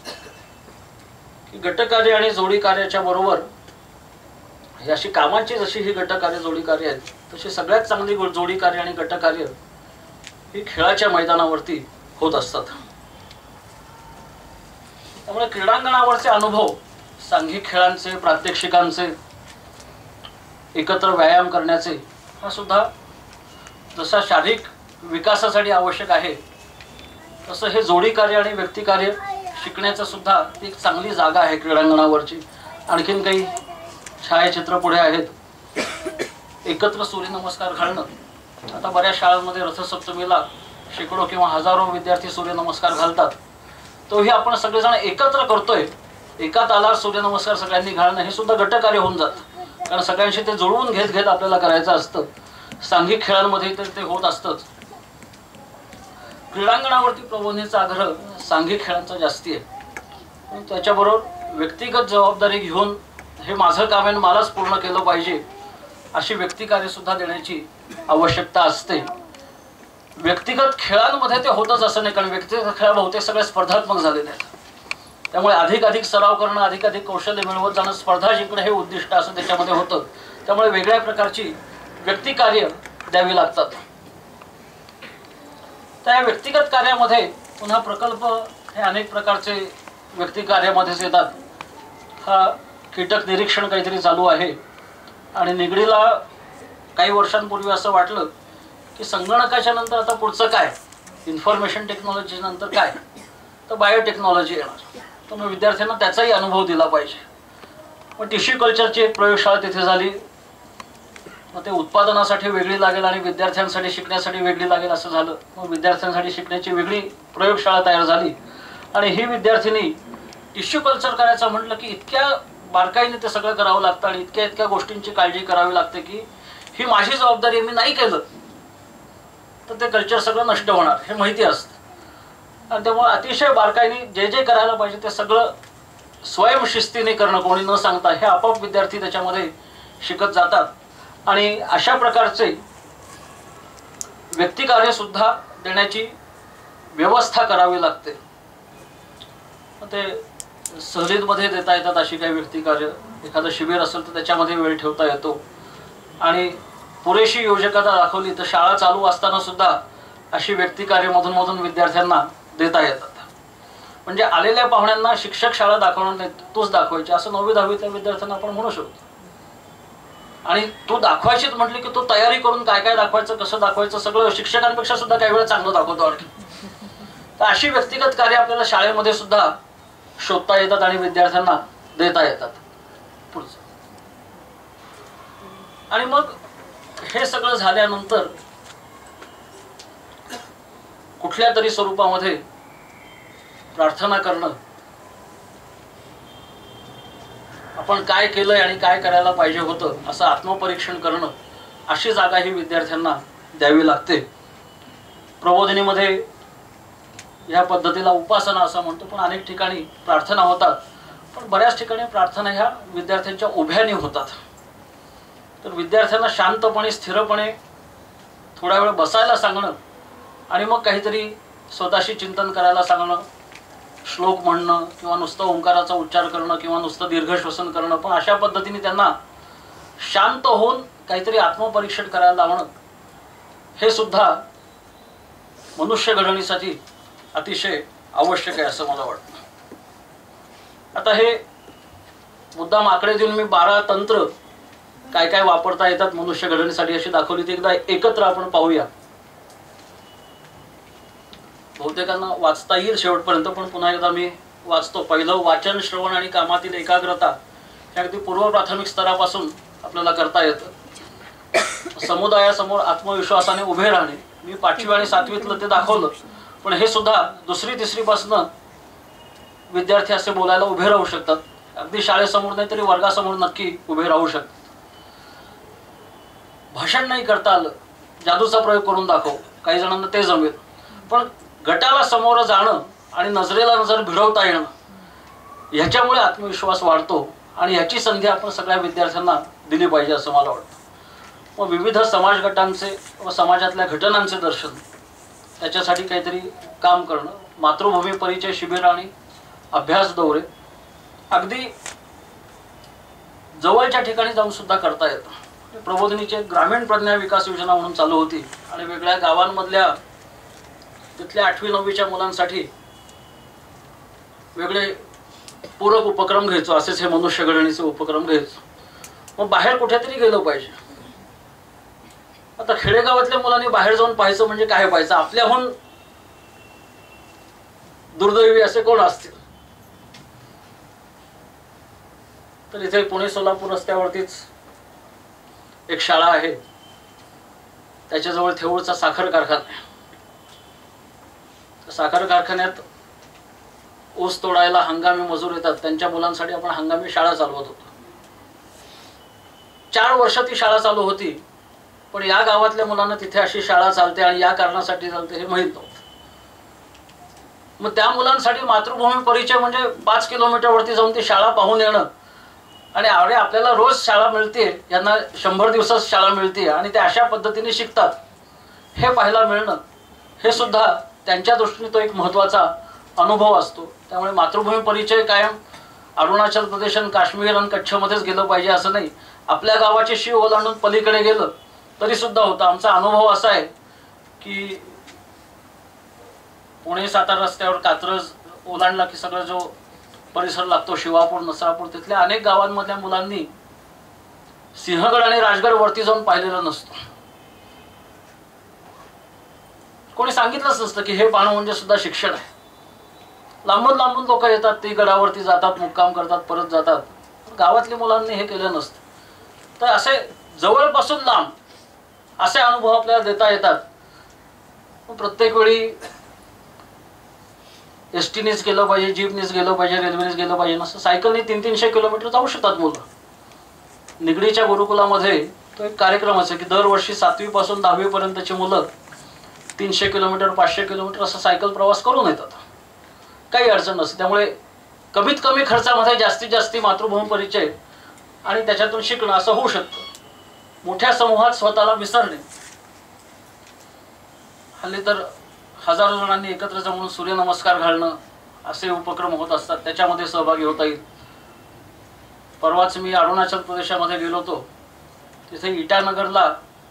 की गटकार्य आणि जोडी कार्याच्या बरोबर ही अशी कामाची जशी ही गटकार्य जोडी कार्य आहेत तशी सगळ्यात चांगली जोडी कार्य आणि गटकार्य ही खेळाच्या मैदानावरती होत असतात. त्यामुळे क्रीडांगणावरचे अनुभव, सांघिक खेळांचे, प्रात्यक्षिकांचे, एकत्र व्यायाम करण्याचे, हा सुद्धा जसा शारीरिक विकासासाठी आवश्यक आहे तसं हे जोडी कार्य आणि व्यक्ती कार्य शिकण्याचं सुद्धा एक चांगली जागा आहे क्रीडांगणावरची. आणखीन काही छायाचित्र पुढे आहेत. एकत्र सूर्यनमस्कार घालणं. आता बऱ्याच शाळांमध्ये रथसप्तमीला शेकडो किंवा हजारो विद्यार्थी सूर्यनमस्कार घालतात. तोही आपण सगळेजण एकत्र करतोय, एका तालावर सूर्यनमस्कार सगळ्यांनी घालणं हे सुद्धा गटकार्य होऊन जातं. कारण सगळ्यांशी ते जुळवून घेत आपल्याला करायचं असतं. सांघिक खेळांमध्ये तर ते होत असतंच. क्रीडांगणावरती प्रबोधिनीचा आग्रह सांघिक खेळांचा जास्ती आहे. त्याच्याबरोबर व्यक्तिगत जबाबदारी घेऊन हे माझं काम आहे, मलाच पूर्ण केलं पाहिजे अशी व्यक्ती कार्य सुद्धा देण्याची आवश्यकता असते. व्यक्तिगत खेळांमध्ये ते होतच असं नाही, कारण व्यक्तिगत खेळ बहुतेक सगळे स्पर्धात्मक झालेले आहेत. त्यामुळे अधिक सराव करणं, अधिक कौशल्य मिळवत जाणं, स्पर्धा जिंकणं हे उद्दिष्ट असं त्याच्यामध्ये होतं. त्यामुळे वेगळ्या प्रकारची व्यक्ती कार्य द्यावी लागतात. त्या व्यक्तिगत कार्यामध्ये पुन्हा प्रकल्प हे अनेक प्रकारचे व्यक्ती कार्यामध्येच येतात. हा कीटक निरीक्षण काहीतरी चालू आहे आणि निगडीला काही वर्षांपूर्वी असं वाटलं की संगणकाच्या नंतर आता पुढचं काय, इन्फॉर्मेशन टेक्नॉलॉजी नंतर काय, तर बायोटेक्नॉलॉजी येणार. तर मग विद्यार्थ्यांना त्याचाही अनुभव दिला पाहिजे. मग टिश्यू कल्चरची एक प्रयोगशाळा तिथे झाली. मग ते उत्पादनासाठी वेगळी लागेल आणि विद्यार्थ्यांसाठी शिकण्यासाठी वेगळी लागेल असं झालं. मग विद्यार्थ्यांसाठी शिकण्याची वेगळी प्रयोगशाळा तयार झाली आणि ही विद्यार्थिनी टिश्यू कल्चर करायचं म्हटलं की इतक्या बारकाईने ते सगळं करावं लागतं आणि इतक्या गोष्टींची काळजी करावी लागते की ही माझी जबाबदारी, मी नाही केलं तर ते कल्चर सगळं नष्ट होणार हे माहिती असतं. आणि त्यामुळे अतिशय बारकाईने जे करायला पाहिजे ते सगळं स्वयंशिस्तीने करणं, कोणी न सांगता, हे आपोआप विद्यार्थी त्याच्यामध्ये शिकत जातात. आणि अशा प्रकारचे व्यक्ती कार्य सुद्धा देण्याची व्यवस्था करावी लागते. ते सहलीमध्ये देता येतात अशी काही व्यक्ती कार्य. एखादं शिबिर असेल तर त्याच्यामध्ये वेळ ठेवता येतो आणि पुरेशी योजकता दाखवली तर शाळा चालू असताना सुद्धा अशी व्यक्ती कार्य मधून विद्यार्थ्यांना देता येतात. म्हणजे आलेल्या पाहुण्यांना शिक्षक शाळा दाखवणार नाही, तूच दाखवायची असं 9वी-10वीतल्या विद्यार्थ्यांना आपण म्हणू शकतो. आणि तू दाखवायचीच म्हटली की तो तयारी करून काय दाखवायचं, कसं दाखवायचं, सगळं शिक्षकांपेक्षा सुद्धा काही वेळा चांगलं दाखवतो आणखी. तर अशी व्यक्तिगत कार्य आपल्याला शाळेमध्ये सुद्धा शोधता येतात आणि विद्यार्थ्यांना देता येतात. पुढचं आणि मग हे सगळं झाल्यानंतर कुठल्या तरी स्वरूपामध्ये प्रार्थना करणं, आपण काय केलंय आणि काय करायला पाहिजे होतं असं आत्मपरीक्षण करणं, अशी जागा ही विद्यार्थ्यांना द्यावी लागते. प्रबोधिनीमध्ये या पद्धतीला उपासना असं म्हणतो, पण अनेक ठिकाणी प्रार्थना होतात. पण बऱ्याच ठिकाणी प्रार्थना ह्या विद्यार्थ्यांच्या उभ्याने होतात. तर विद्यार्थ्यांना शांतपणे, स्थिरपणे थोडा वेळ बसायला सांगणं आणि मग काहीतरी स्वतःशी चिंतन करायला सांगणं, श्लोक म्हणणं किंवा नुसतं ओंकाराचा उच्चार करणं किंवा नुसतं दीर्घ श्वसन करणं, पण अशा पद्धतीने त्यांना शांत होऊन काहीतरी आत्मपरीक्षण करायला लावणं हे सुद्धा मनुष्य घडवणीसाठी अतिशय आवश्यक आहे असं मला वाटतं. आता हे मुद्दाम आकडे देऊन मी 12 तंत्र काय वापरता येतात मनुष्य घडवणीसाठी अशी दाखवली. ती एकदा एकत्र आपण पाहूया. बहुतेकांना वाचता येईल शेवटपर्यंत, पण पुन्हा एकदा मी वाचतो. पहिलं वाचन, श्रवण आणि कामातील एकाग्रता हे अगदी पूर्व प्राथमिक स्तरापासून आपल्याला करता येतं. समुदायासमोर आत्मविश्वासाने उभे राहणे, मी 5वी आणि 7वीतलं ते दाखवलं, पण हे सुद्धा 2री 3री पासून विद्यार्थी असे बोलायला उभे राहू शकतात. अगदी शाळेसमोर नाही तरी वर्गासमोर नक्की उभे राहू शकतात. भाषण नाही करता आलं, जादूचा प्रयोग करून दाखव, काही जणांना ते जमेल, पण गटाला समोर जाणं आणि नजरेला नजर भिडवता येणं ह्याच्यामुळे आत्मविश्वास वाढतो आणि ह्याची संधी आपण सगळ्या विद्यार्थ्यांना दिली पाहिजे असं मला वाटतं. मग विविध समाज गटांचे व समाजातल्या घटनांचे दर्शन, त्याच्यासाठी काहीतरी काम करणं, मातृभूमी परिचय शिबिर आणि अभ्यास दौरे अगदी जवळच्या ठिकाणी जाऊन सुद्धा करता येतं. प्रबोधिनीची ग्रामीण प्रज्ञा विकास योजना म्हणून चालू होती आणि वेगळ्या गावांमधल्या तिथल्या 8वी 9वीच्या मुलांसाठी वेगळे पूरक उपक्रम घ्यायचो. असेच हे मनुष्य घडणीचे उपक्रम घ्यायचो. मग बाहेर कुठेतरी गेलो पाहिजे. आता खेडेगावातल्या मुलांनी बाहेर जाऊन पाहायचं म्हणजे काय पाहायचं? आपल्याहून दुर्दैवी असे कोण असतील? तर इथे पुणे सोलापूर रस्त्यावरतीच एक शाळा आहे, त्याच्याजवळ थेऊरचा साखर कारखाना आहे. साखर कारखान्यात ऊस तोडायला हंगामी मजूर येतात, त्यांच्या मुलांसाठी आपण हंगामी शाळा चालवत होतो. 4 वर्ष ती शाळा चालू होती, पण या गावातल्या मुलांना तिथे अशी शाळा चालते आणि या कारणासाठी चालते हे माहीत नव्हतं. मग त्या मुलांसाठी मातृभूमी परिचय म्हणजे 5 किलोमीटरवरती जाऊन ती शाळा पाहून येणं आणि अरे आपल्याला रोज शाळा मिळते, यांना 100 दिवसात शाळा मिळते आणि ते अशा पद्धतीने शिकतात हे पाहायला मिळणं, हे सुद्धा त्यांच्या दृष्टीने तो एक महत्त्वाचा अनुभव असतो. त्यामुळे मातृभूमी परिचय कायम अरुणाचल प्रदेश आणि काश्मीर आणि कच्छमध्येच गेलं पाहिजे असं नाही. आपल्या गावाची शीव ओलांडून पलीकडे गेलं तरी सुद्धा होतं. आमचा अनुभव असा आहे की पुणे सातारा रस्त्यावर कात्रज ओलांडला की सगळं जो परिसर लागतो, शिवापूर, नसरापूर, तिथल्या अनेक गावांमधल्या मुलांनी सिंहगड आणि राजगड वरती जाऊन पाहिलेलं नसतं. कोणी सांगितलंच नसतं की हे पाहणं म्हणजे सुद्धा शिक्षण आहे. लांबून लांबून लोक येतात, ते गडावरती जातात, मुक्काम करतात, परत जातात. गावातल्या मुलांनी हे केलं नसतं. तर असे जवळपासून लांब असे अनुभव आपल्याला देता येतात. प्रत्येक वेळी एसटीनेच गेलं पाहिजे, जीपनेच गेलं पाहिजे, रेल्वेनेच गेलं पाहिजे नसं. सायकलने 300-300 किलोमीटर जाऊ शकतात मुलं. निगडीच्या गुरुकुलामध्ये तो एक कार्यक्रम असे की दरवर्षी 7वी पासून 10वी पर्यंतची मुलं 300 किलोमीटर 500 किलोमीटर असा सायकल प्रवास करून येतात. काही अडचण नसते. त्यामुळे कमीत कमी खर्चामध्ये जास्तीत जास्त मातृभूमी परिचय आणि त्याच्यातून शिकणं असं होऊ शकतं. मोठ्या समूहात स्वतःला विसरणे, हल्ली तर हजारो जणांनी एकत्र जमून सूर्यनमस्कार घालणं असे उपक्रम होत असतात, त्याच्यामध्ये सहभागी होता येईल. परवाच मी अरुणाचल प्रदेशामध्ये गेलो होतो. तिथे इटानगरला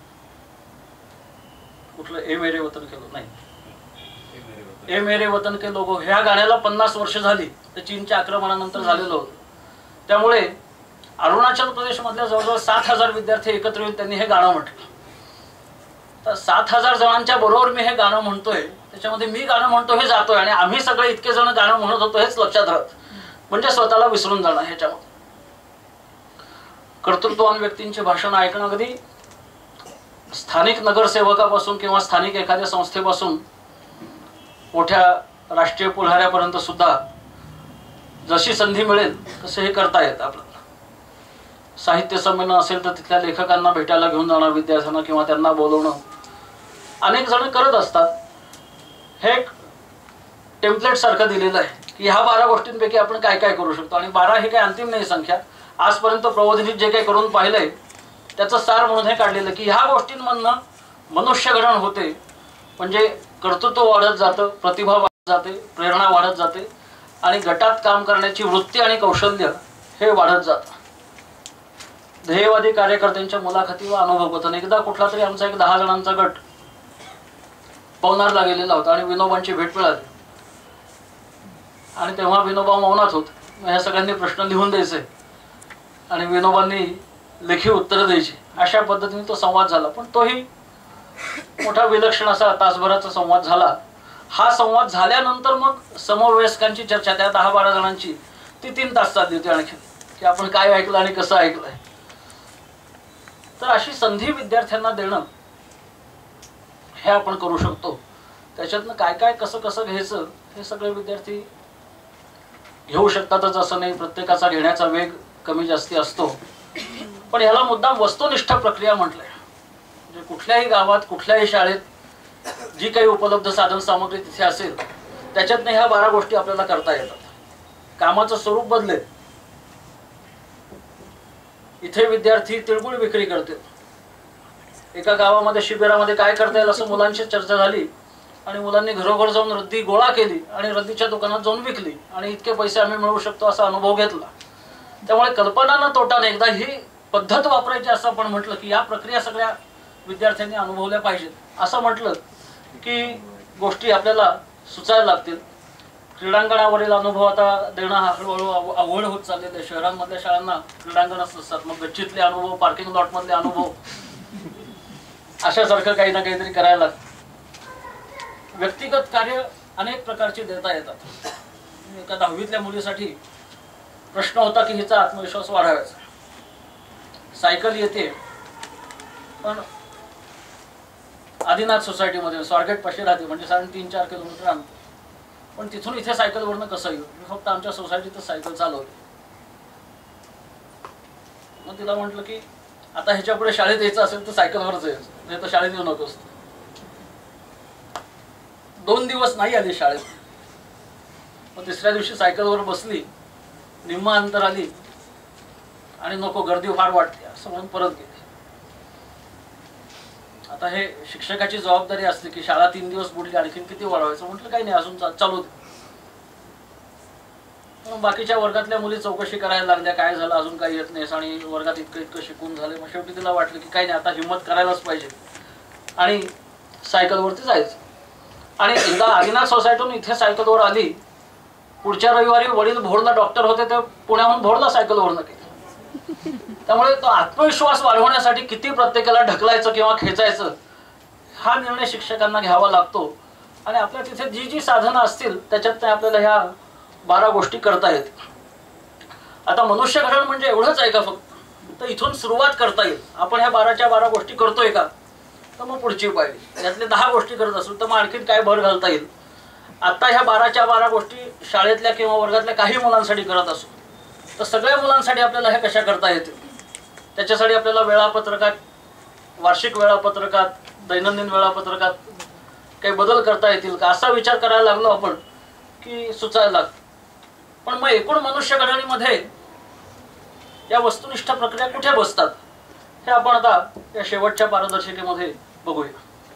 कुठलं ए मेरे वतन के लोग, नाही ए मेरे वतन के लोगो ह्या गाण्याला 50 वर्ष झाली. ते चीनच्या आक्रमणानंतर झालेलं होतं. त्यामुळे अरुणाचल प्रदेशमधल्या जवळजवळ 7,000 विद्यार्थी एकत्र येऊन त्यांनी हे गाणं म्हटलं. तर 7,000 जणांच्या बरोबर मी हे गाणं म्हणतोय, त्याच्यामध्ये मी गाणं म्हणतो हे जातोय आणि आम्ही सगळे इतके जण गाणं म्हणत होतो हेच लक्षात राहत. म्हणजे स्वतःला विसरून जाणं. ह्याच्यामध्ये कर्तृत्ववान व्यक्तींचे भाषण ऐकणं, अगदी स्थानिक नगरसेवकापासून किंवा स्थानिक एखाद्या संस्थेपासून मोठ्या राष्ट्रीय पुढाऱ्यापर्यंत सुद्धा जशी संधी मिळेल तसे हे करता येतं आपल्याला. साहित्य संमेलन असेल तर तिथल्या लेखकांना भेटायला घेऊन जाणं, विद्यार्थ्यांना किंवा त्यांना बोलवणं अनेक जण करत असतात. हे एक टेम्पलेट सारखं दिलेलं आहे की ह्या 12 गोष्टींपैकी आपण काय काय करू शकतो. आणि 12 ही काही अंतिम नाही संख्या. आजपर्यंत प्रबोधिनीत जे काही करून पाहिलंय त्याचं सार म्हणून हे काढलेलं की ह्या गोष्टींमधनं मनुष्य घडण होते, म्हणजे कर्तृत्व वाढत जातं, प्रतिभा वाढत जाते, प्रेरणा वाढत जाते आणि गटात काम करण्याची वृत्ती आणि कौशल्य हे वाढत जातं. ध्येयवादी कार्यकर्त्यांच्या मुलाखती व अनुभव कथन. एकदा कुठला तरी आमचा एक 10 जणांचा गट पवनारला गेलेला होता आणि विनोबांची भेट मिळाली. आणि तेव्हा विनोबा मौनात होते. ह्या सगळ्यांनी प्रश्न लिहून द्यायचे आणि विनोबांनी लेखी उत्तरं द्यायची. अशा पद्धतीने तो संवाद झाला. पण तोही मोठा विलक्षण असा तासभराचा संवाद झाला. हा संवाद झाल्यानंतर मग समवयस्कांची चर्चा त्या 10-12 जणांची ती 3 तास चालली होती आणखी, की आपण काय ऐकलं आणि कसं ऐकलंय. तर अशी संधी विद्यार्थ्यांना देणं हे आपण करू शकतो. त्याच्यातनं काय काय कसं कसं घ्यायचं हे सगळे विद्यार्थी घेऊ शकतातच असं नाही. प्रत्येकाचा घेण्याचा वेग कमी जास्ती असतो. पण ह्याला मुद्दाम वस्तुनिष्ठ प्रक्रिया म्हटलंय. म्हणजे कुठल्याही गावात कुठल्याही शाळेत जी काही उपलब्ध साधन सामग्री तिथे असेल त्याच्यातनं ह्या 12 गोष्टी आपल्याला करता येतात. कामाचं स्वरूप बदलेल. इथे विद्यार्थी तिळगुळ विक्री करतील. एका गावामध्ये शिबिरामध्ये काय करता येईल असं मुलांची चर्चा झाली आणि मुलांनी घरोघर जाऊन रद्दी गोळा केली आणि रद्दीच्या दुकानात जाऊन विकली आणि इतके पैसे आम्ही मिळवू शकतो असा अनुभव घेतला. त्यामुळे कल्पना न तोटाने एकदा ही पद्धत वापरायची असं आपण म्हटलं की या प्रक्रिया सगळ्या विद्यार्थ्यांनी अनुभवल्या पाहिजेत. असं म्हटलं की गोष्टी आपल्याला सुचायला लागतील. क्रीडांगणावरील अनुभव आता देणं हळूहळू अवघड होत चाललेलं आहे. शहरांमधल्या शाळांना क्रीडांगणच नसतात. मग गच्चीतले अनुभव, पार्किंग लॉट मधले अनुभव अशासारखं काही ना काहीतरी करायला लागतं. व्यक्तिगत कार्य अनेक प्रकारची देता येतात. एका 10वीतल्या मुलीसाठी प्रश्न होता की हिचा आत्मविश्वास वाढवायचा. सायकल येते पण आदिनाथ सोसायटीमध्ये स्वारगेट पाशी राहते, म्हणजे 3.5-4 किलोमीटर अंतर. पण तिथून इथे सायकलवरनं कसं येऊ? मी फक्त आमच्या सोसायटीतच सायकल चालवली. मग तिला म्हटलं की आता ह्याच्या पुढे शाळेत यायचं असेल तर सायकलवरच यायचं, नाही तर शाळेत येऊ नकोस. 2 दिवस नाही आली शाळेत. मग 3ऱ्या दिवशी सायकलवर बसली, निम्मा अंतर आली आणि नको गर्दी फार वाटते असं म्हणून परत गेली. आता हे शिक्षकाची जबाबदारी असते की शाळा 3 दिवस बुडली, आणखीन किती वाढवायचं. म्हटलं काही नाही, अजून चालू दे. बाकीच्या वर्गातल्या मुली चौकशी करायला लागल्या, काय झालं, अजून काही येत नाही आणि वर्गात इतकं शिकून झाले. मग शेवटी तिला वाटलं की काही नाही, आता हिंमत करायलाच पाहिजे आणि सायकलवरती जायचं. आणि एकदा आदिनाथ सोसायटीतून इथे सायकलवर आली. पुढच्या रविवारी वडील भोरला डॉक्टर होते, ते पुण्याहून भोरला सायकलवरनं गेले. त्यामुळे तो आत्मविश्वास वाढवण्यासाठी किती प्रत्येकाला ढकलायचं किंवा खेचायचं हा निर्णय शिक्षकांना घ्यावा लागतो. आणि आपल्या तिथे जी जी साधनं असतील त्याच्यात आपल्याला ह्या 12 गोष्टी करता येतील. आता मनुष्य घडण म्हणजे एवढंच आहे का फक्त? तर इथून सुरुवात करता येईल. आपण ह्या 12च्या 12 गोष्टी करतोय का? तर मग पुढची पाहिजे. यातले 10 गोष्टी करत असेल तर मग आणखीन काय भर घालता येईल. आता ह्या 12च्या 12 गोष्टी शाळेतल्या किंवा वर्गातल्या काही मुलांसाठी करत असू तर सगळ्या मुलांसाठी आपल्याला ह्या कशा करता येतील. त्याच्यासाठी आपल्याला वेळापत्रकात, वार्षिक वेळापत्रकात, दैनंदिन वेळापत्रकात काही बदल करता येतील का असा विचार करायला लागलो आपण की सुचायला लागतं. पण मग एकूण मनुष्य घडणीमध्ये या वस्तुनिष्ठ प्रक्रिया कुठे बसतात हे आपण आता या शेवटच्या पारदर्शिकेमध्ये बघूया.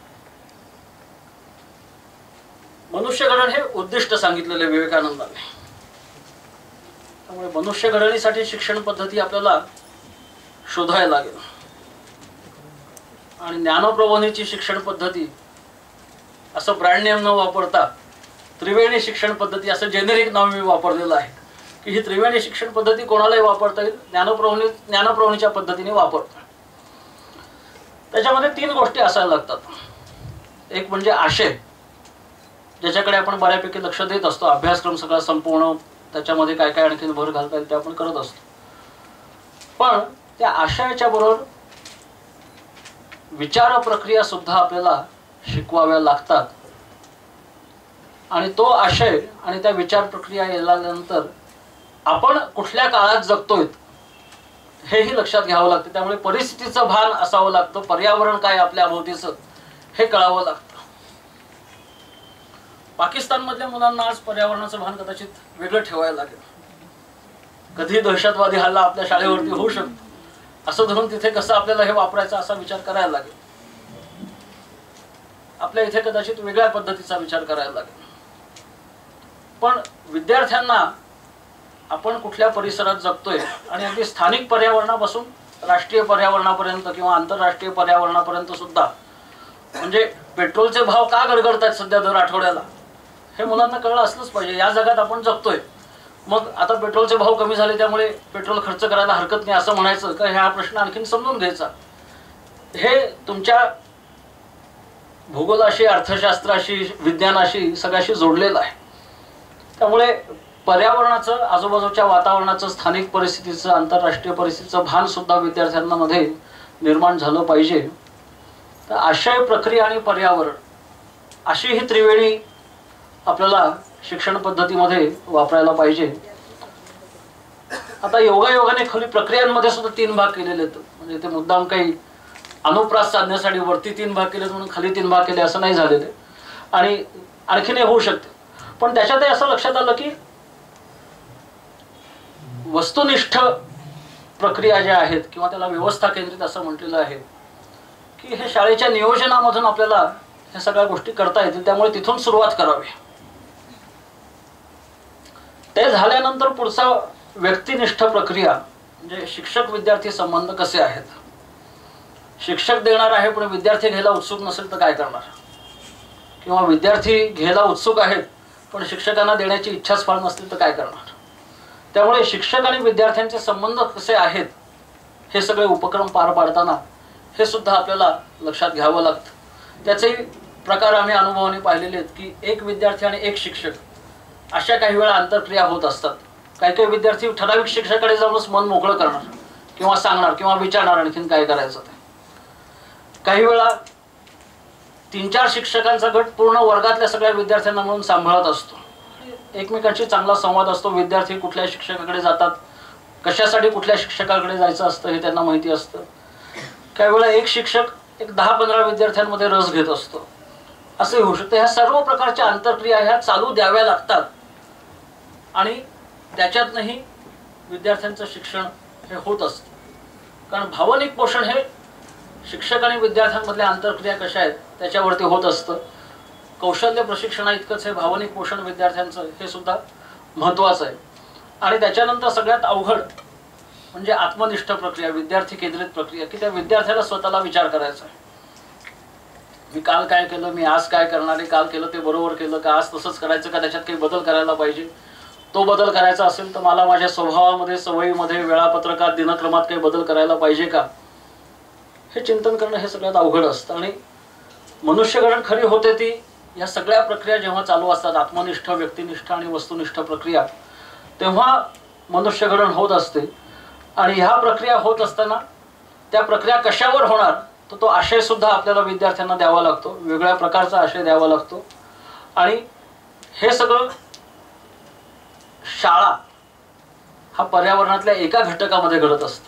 मनुष्य घडण हे उद्दिष्ट सांगितलेले विवेकानंदाने. त्यामुळे मनुष्य घडणीसाठी शिक्षण पद्धती आपल्याला शोधायला लागेल. आणि ज्ञानप्रबोधिनीची शिक्षण पद्धती असं ब्रँड नेम न वापरता त्रिवेणी शिक्षण पद्धती असं जेनेरिक नाव मी वापरलेलं आहे की ही त्रिवेणी शिक्षण पद्धती कोणालाही वापरता येईल. ज्ञानप्रबोधिनीच्या पद्धतीने वापरतो. त्याच्यामध्ये 3 गोष्टी असायला लागतात. एक म्हणजे आशय, ज्याच्याकडे आपण बऱ्यापैकी लक्ष देत असतो. अभ्यासक्रम सगळा संपूर्ण, त्याच्यामध्ये काय काय आणखीन भर घालता येईल ते आपण करत असतो. पण त्या आशयाच्या बरोबर विचार प्रक्रिया सुद्धा आपल्याला शिकवाव्या लागतात. आणि तो आशय आणि त्या विचार प्रक्रिया येल्यानंतर आपण कुठल्या काळात जगतोय हेही लक्षात घ्यावं लागतं. त्यामुळे परिस्थितीचं भान असावं लागतं. पर्यावरण काय आपल्या अभोवतीचं हे कळावं लागतं. पाकिस्तानमधल्या मुलांना आज पर्यावरणाचं भान कदाचित वेगळं ठेवायला लागेल. कधी दहशतवादी हल्ला आपल्या शाळेवरती होऊ शकतो असं धरून तिथे कसं आपल्याला हे वापरायचं असा विचार करायला लागेल. आपल्या इथे कदाचित वेगळ्या पद्धतीचा विचार करायला लागेल. पण विद्यार्थ्यांना आपण कुठल्या परिसरात जगतोय आणि अगदी स्थानिक पर्यावरणापासून राष्ट्रीय पर्यावरणापर्यंत किंवा आंतरराष्ट्रीय पर्यावरणापर्यंत सुद्धा, म्हणजे पेट्रोलचे भाव का गडगडतात सध्या दर आठवड्याला हे मुलांना कळलं असलंच पाहिजे. या जगात आपण जगतोय. मग आता पेट्रोलचे भाव कमी झाले त्यामुळे पेट्रोल खर्च करायला हरकत नाही असं म्हणायचं का? हा प्रश्न आणखीन समजून घ्यायचा. हे तुमच्या भूगोलाशी, अर्थशास्त्राशी, विज्ञानाशी सगळ्याशी जोडलेला आहे. त्यामुळे पर्यावरणाचं, आजूबाजूच्या वातावरणाचं, स्थानिक परिस्थितीचं, आंतरराष्ट्रीय परिस्थितीचं भान सुद्धा विद्यार्थ्यांना मध्ये निर्माण झालं पाहिजे. तर आशय, प्रक्रिया आणि पर्यावरण अशी ही त्रिवेणी आपल्याला शिक्षण पद्धतीमध्ये वापरायला पाहिजे. आता योगायोगाने खाली प्रक्रियांमध्ये सुद्धा 3 भाग केलेले आहेत. म्हणजे ते मुद्दाम काही अनुप्रास साधण्यासाठी वरती 3 भाग केले म्हणून खाली 3 भाग केले असं नाही झालेले. आणि आणखीन होऊ शकते. पण त्याच्यातही असं लक्षात आलं की वस्तुनिष्ठ प्रक्रिया ज्या आहेत किंवा त्याला व्यवस्था केंद्रित असं म्हटलेलं आहे की हे शाळेच्या नियोजनामधून आपल्याला ह्या सगळ्या गोष्टी करता येतील. त्यामुळे तिथून सुरुवात करावी. ते झाल्यानंतर पुढचा व्यक्तिनिष्ठ प्रक्रिया म्हणजे शिक्षक विद्यार्थी संबंध कसे आहेत. शिक्षक देणार आहे पण विद्यार्थी घ्यायला उत्सुक नसेल तर काय करणार, किंवा विद्यार्थी घ्यायला उत्सुक आहेत पण शिक्षकांना देण्याची इच्छाच फार नसतील तर काय करणार. त्यामुळे शिक्षक आणि विद्यार्थ्यांचे संबंध कसे आहेत हे सगळे उपक्रम पार पाडताना हे सुद्धा आपल्याला लक्षात घ्यावं लागतं. त्याचे प्रकार आम्ही अनुभवाने पाहिलेले आहेत की एक विद्यार्थी आणि एक शिक्षक अशा काही वेळा आंतरक्रिया होत असतात. काही काही विद्यार्थी ठराविक शिक्षकाकडे जाऊनच मन मोकळं करणार किंवा सांगणार किंवा विचारणार आणखीन काय करायचं ते. काही वेळा 3-4 शिक्षकांचा गट पूर्ण वर्गातल्या सगळ्या विद्यार्थ्यांना म्हणून सांभाळत असतो. एकमेकांशी चांगला संवाद असतो. विद्यार्थी कुठल्या शिक्षकाकडे जातात, कशासाठी कुठल्या शिक्षकाकडे जायचं असतं हे त्यांना माहिती असतं. काही वेळा एक शिक्षक एक 10-15 विद्यार्थ्यांमध्ये रस घेत असतो. असे होऊ शकते. ह्या सर्व प्रकारच्या आंतरक्रिया ह्या चालू द्याव्या लागतात आणि त्याच्यातनंही विद्यार्थ्यांचं शिक्षण हे होत असतं. कारण भावनिक पोषण हे शिक्षक आणि विद्यार्थ्यांमधल्या आंतरक्रिया कशा आहेत त्याच्यावरती होत असतं. कौशल्य प्रशिक्षणा इतकंच हे भावनिक पोषण विद्यार्थ्यांचं हे सुद्धा महत्त्वाचं आहे. आणि त्याच्यानंतर सगळ्यात अवघड म्हणजे आत्मनिष्ठ प्रक्रिया, विद्यार्थी केंद्रित प्रक्रिया, की त्या विद्यार्थ्याला स्वतःला विचार करायचा आहे. मी काल काय केलं, मी आज काय करणार आहे, काल केलं ते बरोबर केलं का, आज तसंच करायचं का, त्याच्यात काही बदल करायला पाहिजे. तो बदल करायचा असेल तर मला माझ्या स्वभावामध्ये, सवयीमध्ये, वेळापत्रकात, दिनक्रमात काही बदल करायला पाहिजे का, हे चिंतन करणं हे सगळ्यात अवघड असतं. आणि मनुष्यघडण खरी होते ती या सगळ्या प्रक्रिया जेव्हा चालू असतात, आत्मनिष्ठ, व्यक्तिनिष्ठ आणि वस्तुनिष्ठ प्रक्रिया, तेव्हा मनुष्यघडण होत असते. आणि ह्या प्रक्रिया होत असताना त्या प्रक्रिया कशावर होणार तर तो आशय सुद्धा आपल्याला विद्यार्थ्यांना द्यावा लागतो. वेगळ्या प्रकारचा आशय द्यावा लागतो. आणि हे सगळं शाळा हा पर्यावरणातल्या एका घटकामध्ये घडत असतं.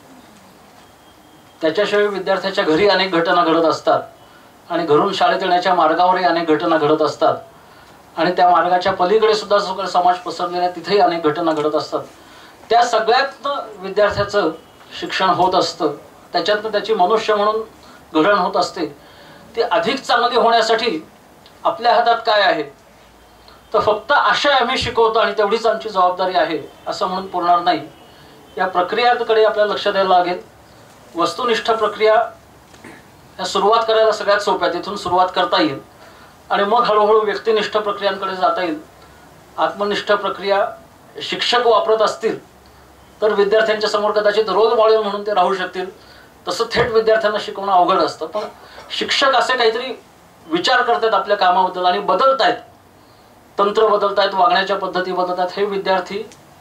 त्याच्याशिवाय विद्यार्थ्याच्या घरी अनेक घटना घडत असतात आणि घरून शाळेत येण्याच्या मार्गावरही अनेक घटना घडत असतात आणि त्या मार्गाच्या पलीकडे सुद्धा सगळं समाज पसरलेला आहे तिथेही अनेक घटना घडत असतात. त्या सगळ्यात विद्यार्थ्याचं शिक्षण होत असतं. त्याच्यातनं त्याची मनुष्य म्हणून घडण होत असते. ती अधिक चांगली होण्यासाठी आपल्या हातात काय आहे तर फक्त आशय आम्ही शिकवतो आणि तेवढीच आमची जबाबदारी आहे असं म्हणून पुरणार नाही. या प्रक्रियाकडे आपल्याला लक्ष द्यायला लागेल. वस्तुनिष्ठ प्रक्रिया ह्या सुरुवात करायला सगळ्यात सोप्या, तिथून सुरुवात करता येईल आणि मग हळूहळू व्यक्तिनिष्ठ प्रक्रियांकडे जाता येईल. आत्मनिष्ठ प्रक्रिया शिक्षक वापरत असतील तर विद्यार्थ्यांच्या समोर कदाचित रोल मॉडेल म्हणून ते राहू शकतील. तसं थेट विद्यार्थ्यांना शिकवणं अवघड असतं. पण शिक्षक असे काहीतरी विचार करतात आपल्या कामाबद्दल आणि बदलतायत, तंत्र बदलतायत, वागण्याच्या पद्धती बदलतात, हे विद्यार्थी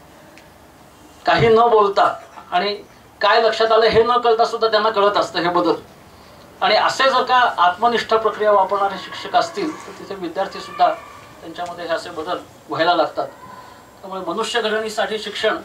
काही न बोलता आणि काय लक्षात आलं हे न कळता सुद्धा त्यांना कळत असतं हे बदल. आणि असे जर का आत्मनिष्ठ प्रक्रिया वापरणारे शिक्षक असतील तर तिथे विद्यार्थी सुद्धा त्यांच्यामध्ये हे असे बदल व्हायला लागतात. त्यामुळे मनुष्य घडणीसाठी शिक्षण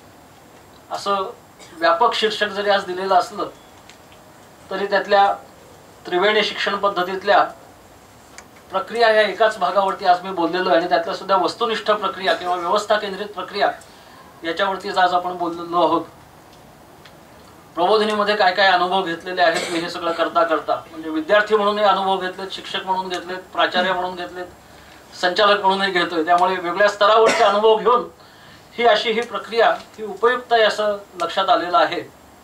असं व्यापक शीर्षक जरी आज दिलेलं असलं तरी त्यातल्या त्रिवेणी शिक्षण पद्धतीतल्या प्रक्रिया या एकाच भागावरती आज मी बोललेलो आहे आणि त्यातल्या सुद्धा वस्तुनिष्ठ प्रक्रिया किंवा व्यवस्था केंद्रित प्रक्रिया याच्यावरतीच आज आपण बोललेलो आहोत. प्रबोधिनीमध्ये काय काय अनुभव घेतलेले आहेत मी हे सगळं करता करता, म्हणजे विद्यार्थी म्हणूनही अनुभव घेतलेत, शिक्षक म्हणून घेतलेत, प्राचार्य म्हणून घेतलेत, संचालक म्हणूनही घेतोय. त्यामुळे वेगळ्या स्तरावरचे अनुभव घेऊन ही अशी ही प्रक्रिया ही उपयुक्त आहे असं लक्षात आलेलं आहे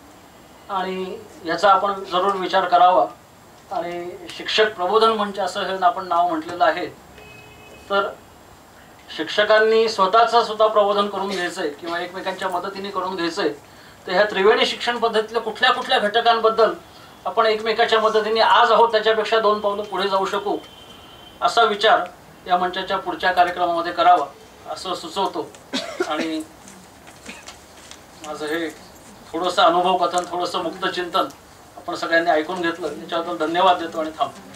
आणि याचा आपण जरूर विचार करावा. आणि शिक्षक प्रबोधन मंच असं हे आपण नाव म्हटलेलं आहे. तर शिक्षकांनी स्वतःचं सुद्धा प्रबोधन करून घ्यायचंय किंवा एकमेकांच्या मदतीने करून घ्यायचंय. तर ह्या त्रिवेणी शिक्षण पद्धतीतल्या कुठल्या कुठल्या घटकांबद्दल आपण एकमेकाच्या मदतीने आज आहोत त्याच्यापेक्षा 2 पावलं पुढे जाऊ शकू असा विचार या मंचाच्या पुढच्या कार्यक्रमामध्ये करावा असं सुचवतो. आणि माझं हे थोडंसं अनुभव कथन, थोडंसं मुक्त चिंतन आपण सगळ्यांनी ऐकून घेतलं, याच्याबद्दल धन्यवाद देतो आणि थांबतो.